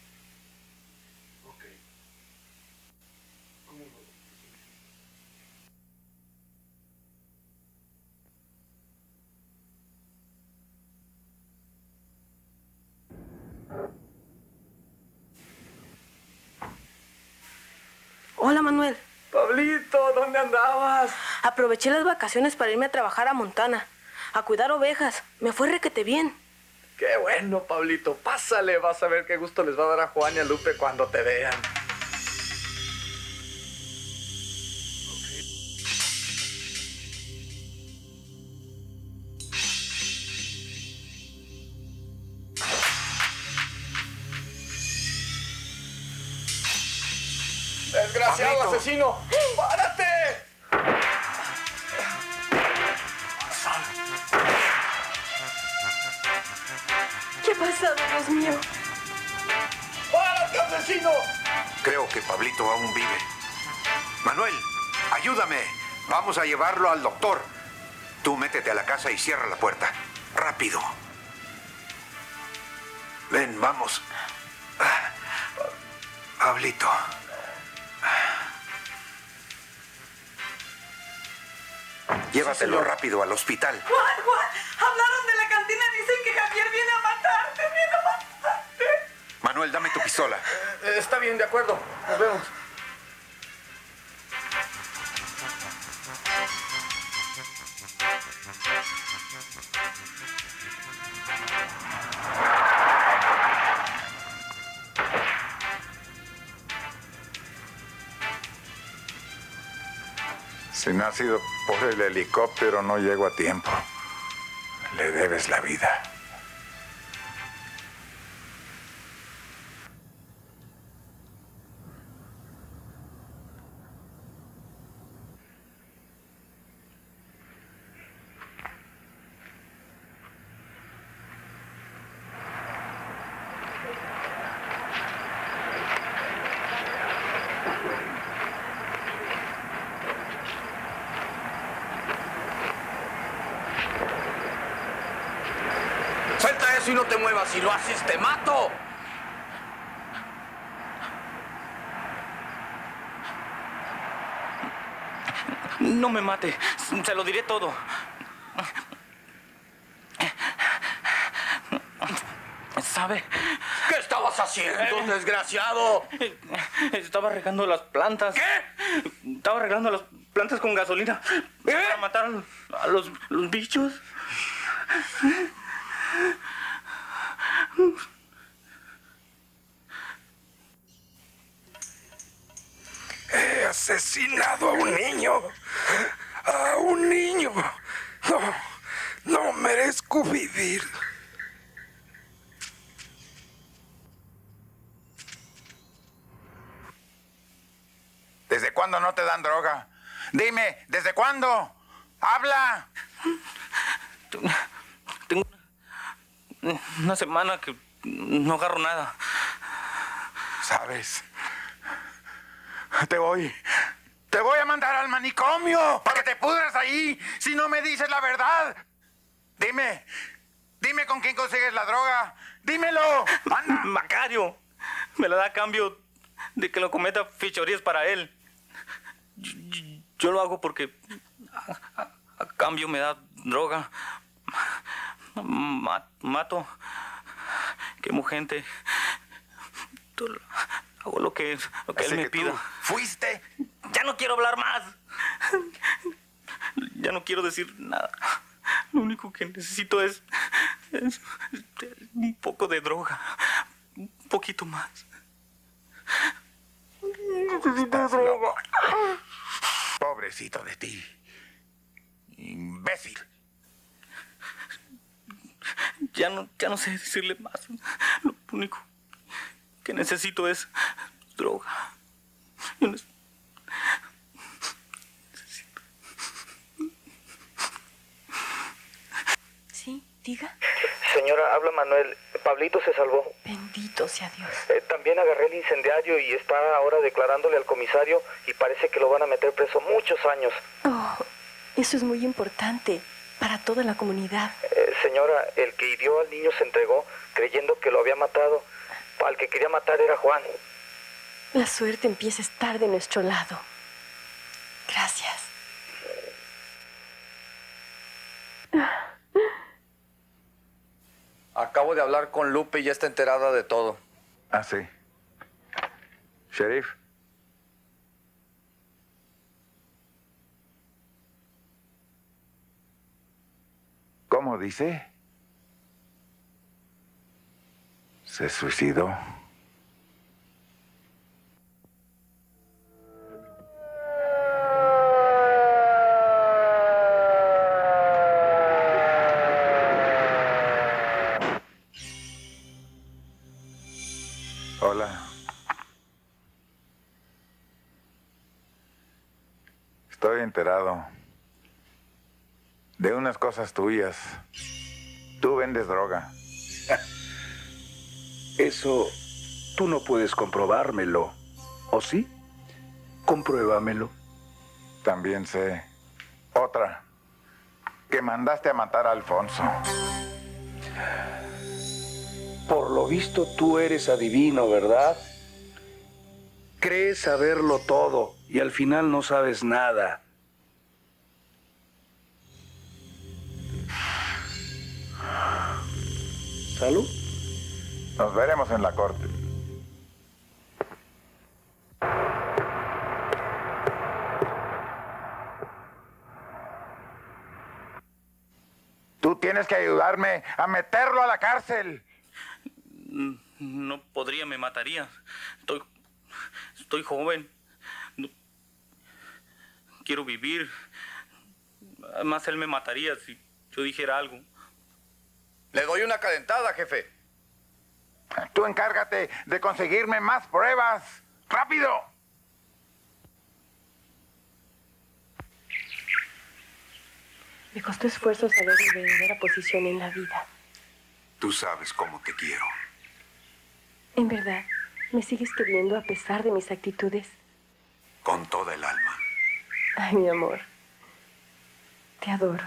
Hola, Manuel. Pablito, ¿dónde andabas? Aproveché las vacaciones para irme a trabajar a Montana, a cuidar ovejas. Me fue requete bien. Qué bueno, Pablito. Pásale, vas a ver qué gusto les va a dar a Juan y a Lupe cuando te vean. ¡Desgraciado Pablito. asesino! ¡Párate! ¿Qué ha pasado, Dios mío? ¡Párate, asesino! Creo que Pablito aún vive. Manuel, ayúdame. Vamos a llevarlo al doctor. Tú métete a la casa y cierra la puerta. Rápido. Ven, vamos. Pablito. Llévatelo rápido al hospital. Juan, hablaron de la cantina. Dicen que Javier viene a matarte. Manuel, dame tu pistola. Está bien, de acuerdo. Nos vemos. Si no ha sido por el helicóptero, no llego a tiempo. Le debes la vida. Suelta eso y no te muevas. Si lo haces, te mato. No me mate. Se lo diré todo. ¿Sabe? ¿Qué estabas haciendo, desgraciado? Estaba regando las plantas. ¿Qué? Estaba regando las plantas con gasolina. Para matar a los bichos. He asesinado a un niño. A un niño. No merezco vivir. ¿Desde cuándo no te dan droga? Dime, ¿desde cuándo? ¡Habla! Tengo una semana que no agarro nada. ¿Sabes? Te voy a mandar al manicomio para que te pudras ahí si no me dices la verdad. Dime con quién consigues la droga. Dímelo. Anda. Macario me la da a cambio de que lo cometa fechorías para él. Yo lo hago porque a cambio me da droga. Mato, quemo gente. Hago lo que él me pida. ¿Fuiste? Ya no quiero hablar más. Ya no quiero decir nada. Lo único que necesito es un poco de droga. Un poquito más. Necesito droga. Pobrecito de ti. Imbécil. Ya no sé decirle más. Lo único que necesito es droga. Sí, diga. Señora, habla Manuel. Pablito se salvó. Bendito sea Dios. También agarré el incendiario y está ahora declarándole al comisario y parece que lo van a meter preso muchos años. Oh, eso es muy importante para toda la comunidad. Señora, el que hirió al niño se entregó creyendo que lo había matado. Al que quería matar era Juan. La suerte empieza a estar de nuestro lado. Gracias. Acabo de hablar con Lupe y ya está enterada de todo. Ah, sí. Sheriff. ¿Cómo dice? ¿Se suicidó? Hola. Estoy enterado de unas cosas tuyas. Tú vendes droga. Eso tú no puedes comprobármelo, ¿o sí? Compruébamelo. También sé. Otra. Que mandaste a matar a Alfonso. Por lo visto tú eres adivino, ¿verdad? Crees saberlo todo y al final no sabes nada. ¿Salud? Nos veremos en la corte. Tú tienes que ayudarme a meterlo a la cárcel. No podría, me mataría. Estoy joven. quiero vivir. Además, él me mataría si yo dijera algo. Le doy una calentada, jefe. Tú encárgate de conseguirme más pruebas. ¡Rápido! Me costó esfuerzo saber mi verdadera posición en la vida. Tú sabes cómo te quiero. En verdad, ¿me sigues queriendo a pesar de mis actitudes? Con toda el alma. Ay, mi amor. Te adoro.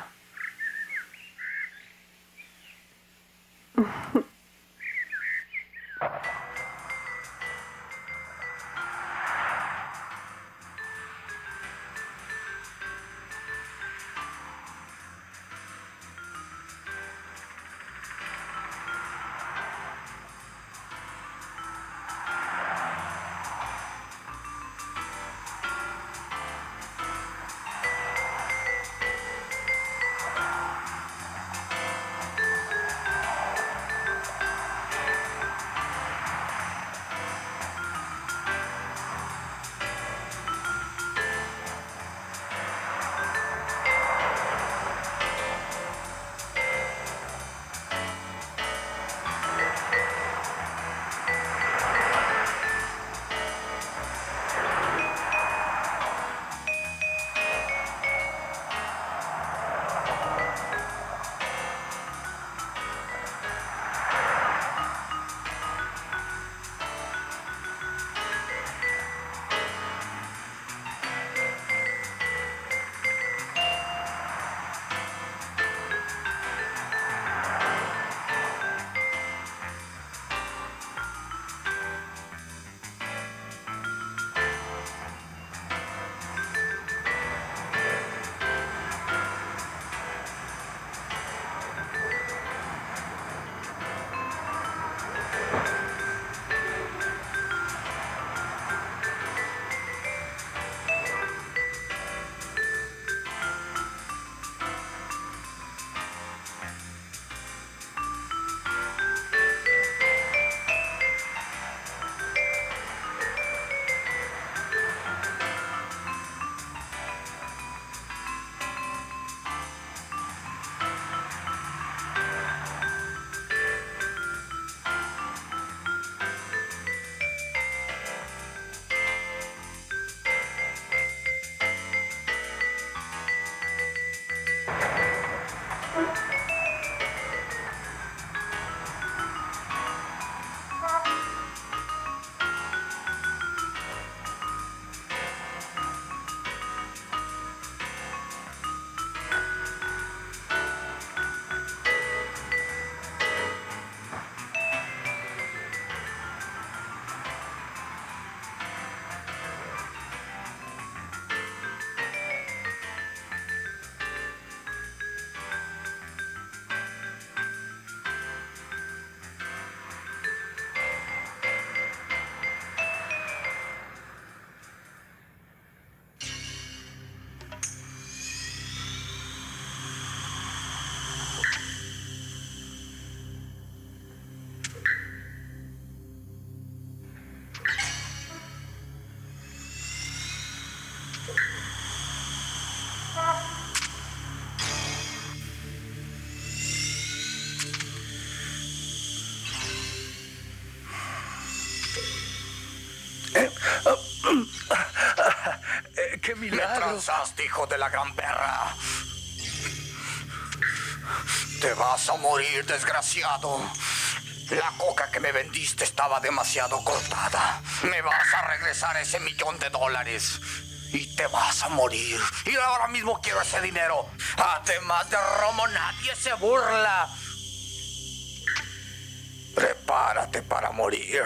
¡Qué milagro! Me transaste, hijo de la gran perra. Te vas a morir, desgraciado. La coca que me vendiste estaba demasiado cortada. Me vas a regresar ese $1,000,000 y te vas a morir. Y ahora mismo quiero ese dinero. Además de Romo, nadie se burla. Prepárate para morir.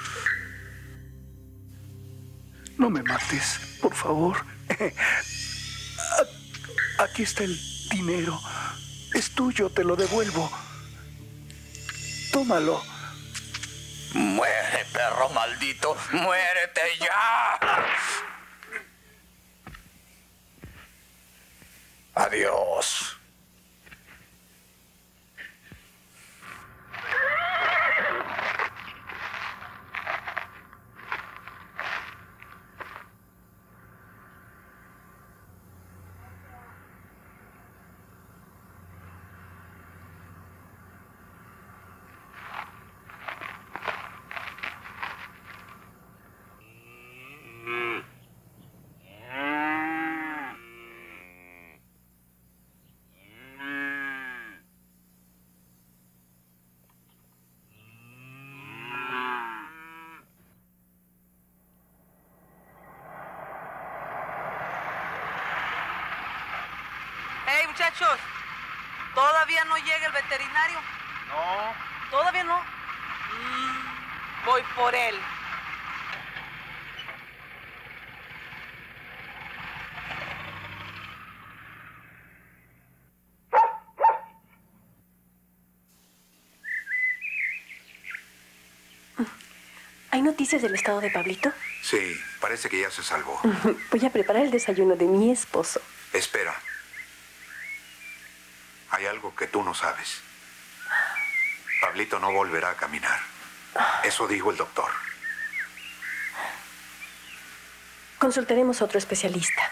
No me mates, por favor. Aquí está el dinero. Es tuyo, te lo devuelvo. Tómalo. Muere, perro maldito. Muérete ya. Adiós. Hey, muchachos, ¿todavía no llega el veterinario? No. ¿Todavía no? Voy por él. ¿Hay noticias del estado de Pablito? Sí, parece que ya se salvó. Voy a preparar el desayuno de mi esposo. Espera. Hay algo que tú no sabes. Pablito no volverá a caminar. Eso dijo el doctor. Consultaremos a otro especialista.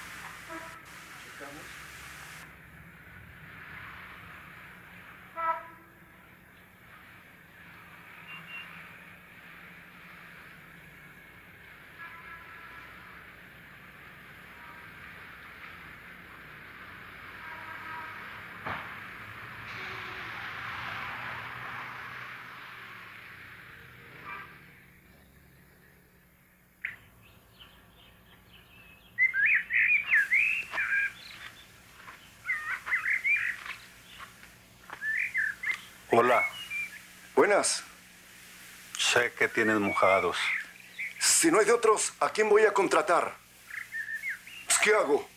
Hola. Buenas. Sé que tienes mojados. Si no hay de otros, ¿a quién voy a contratar? ¿Qué hago?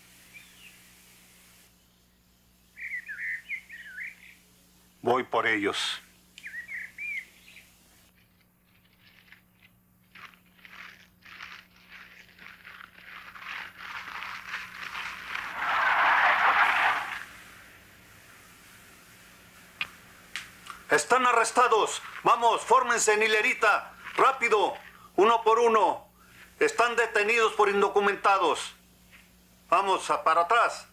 Voy por ellos. Están arrestados. Vamos, fórmense en hilerita. Rápido. Uno por uno. Están detenidos por indocumentados. Vamos, para atrás.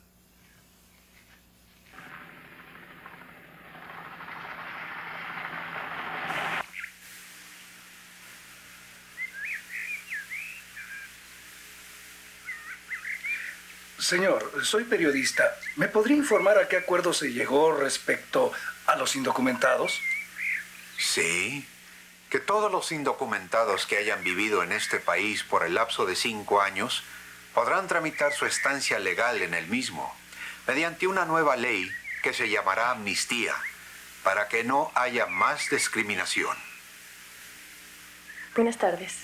Señor, soy periodista. ¿Me podría informar a qué acuerdo se llegó respecto a los indocumentados? Sí, que todos los indocumentados que hayan vivido en este país por el lapso de 5 años podrán tramitar su estancia legal en el mismo, mediante una nueva ley que se llamará amnistía, para que no haya más discriminación. Buenas tardes.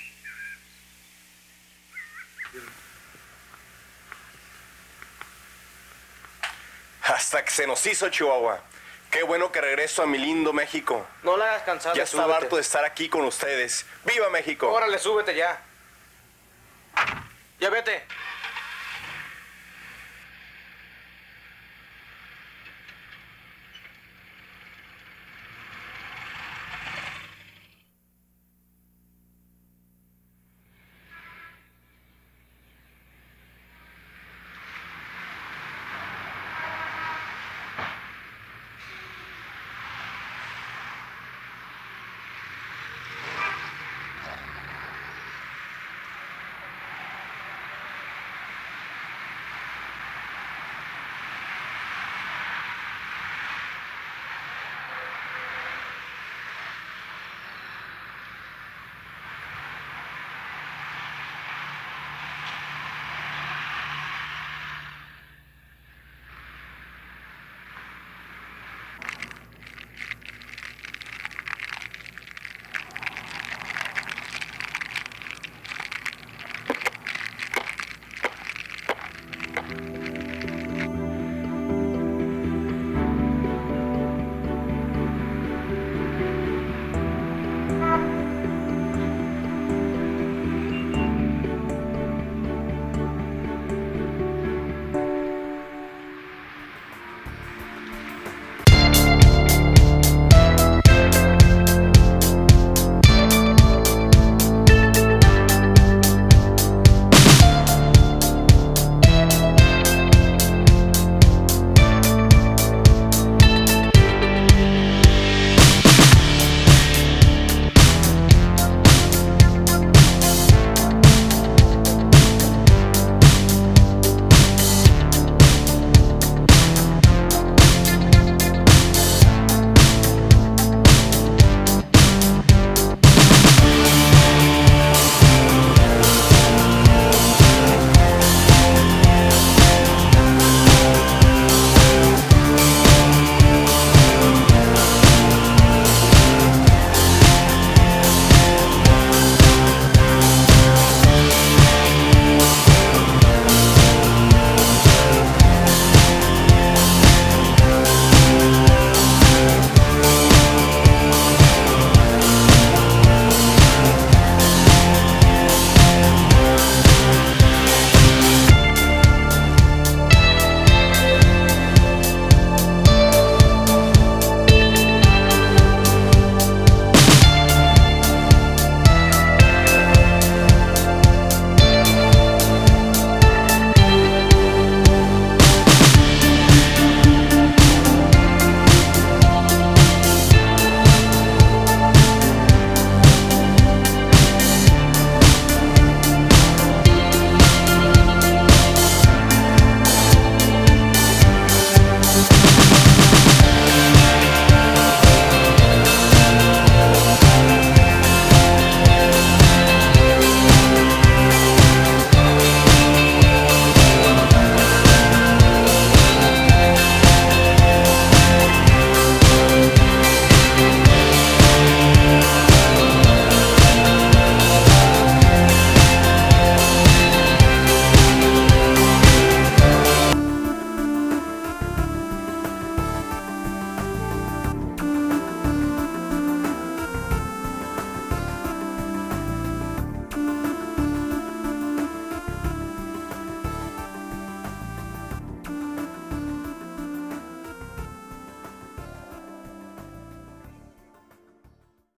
Hasta que se nos hizo, Chihuahua. Qué bueno que regreso a mi lindo México. No la hagas cansada. Ya estaba harto de estar aquí con ustedes. ¡Viva México! Órale, súbete ya. Ya vete.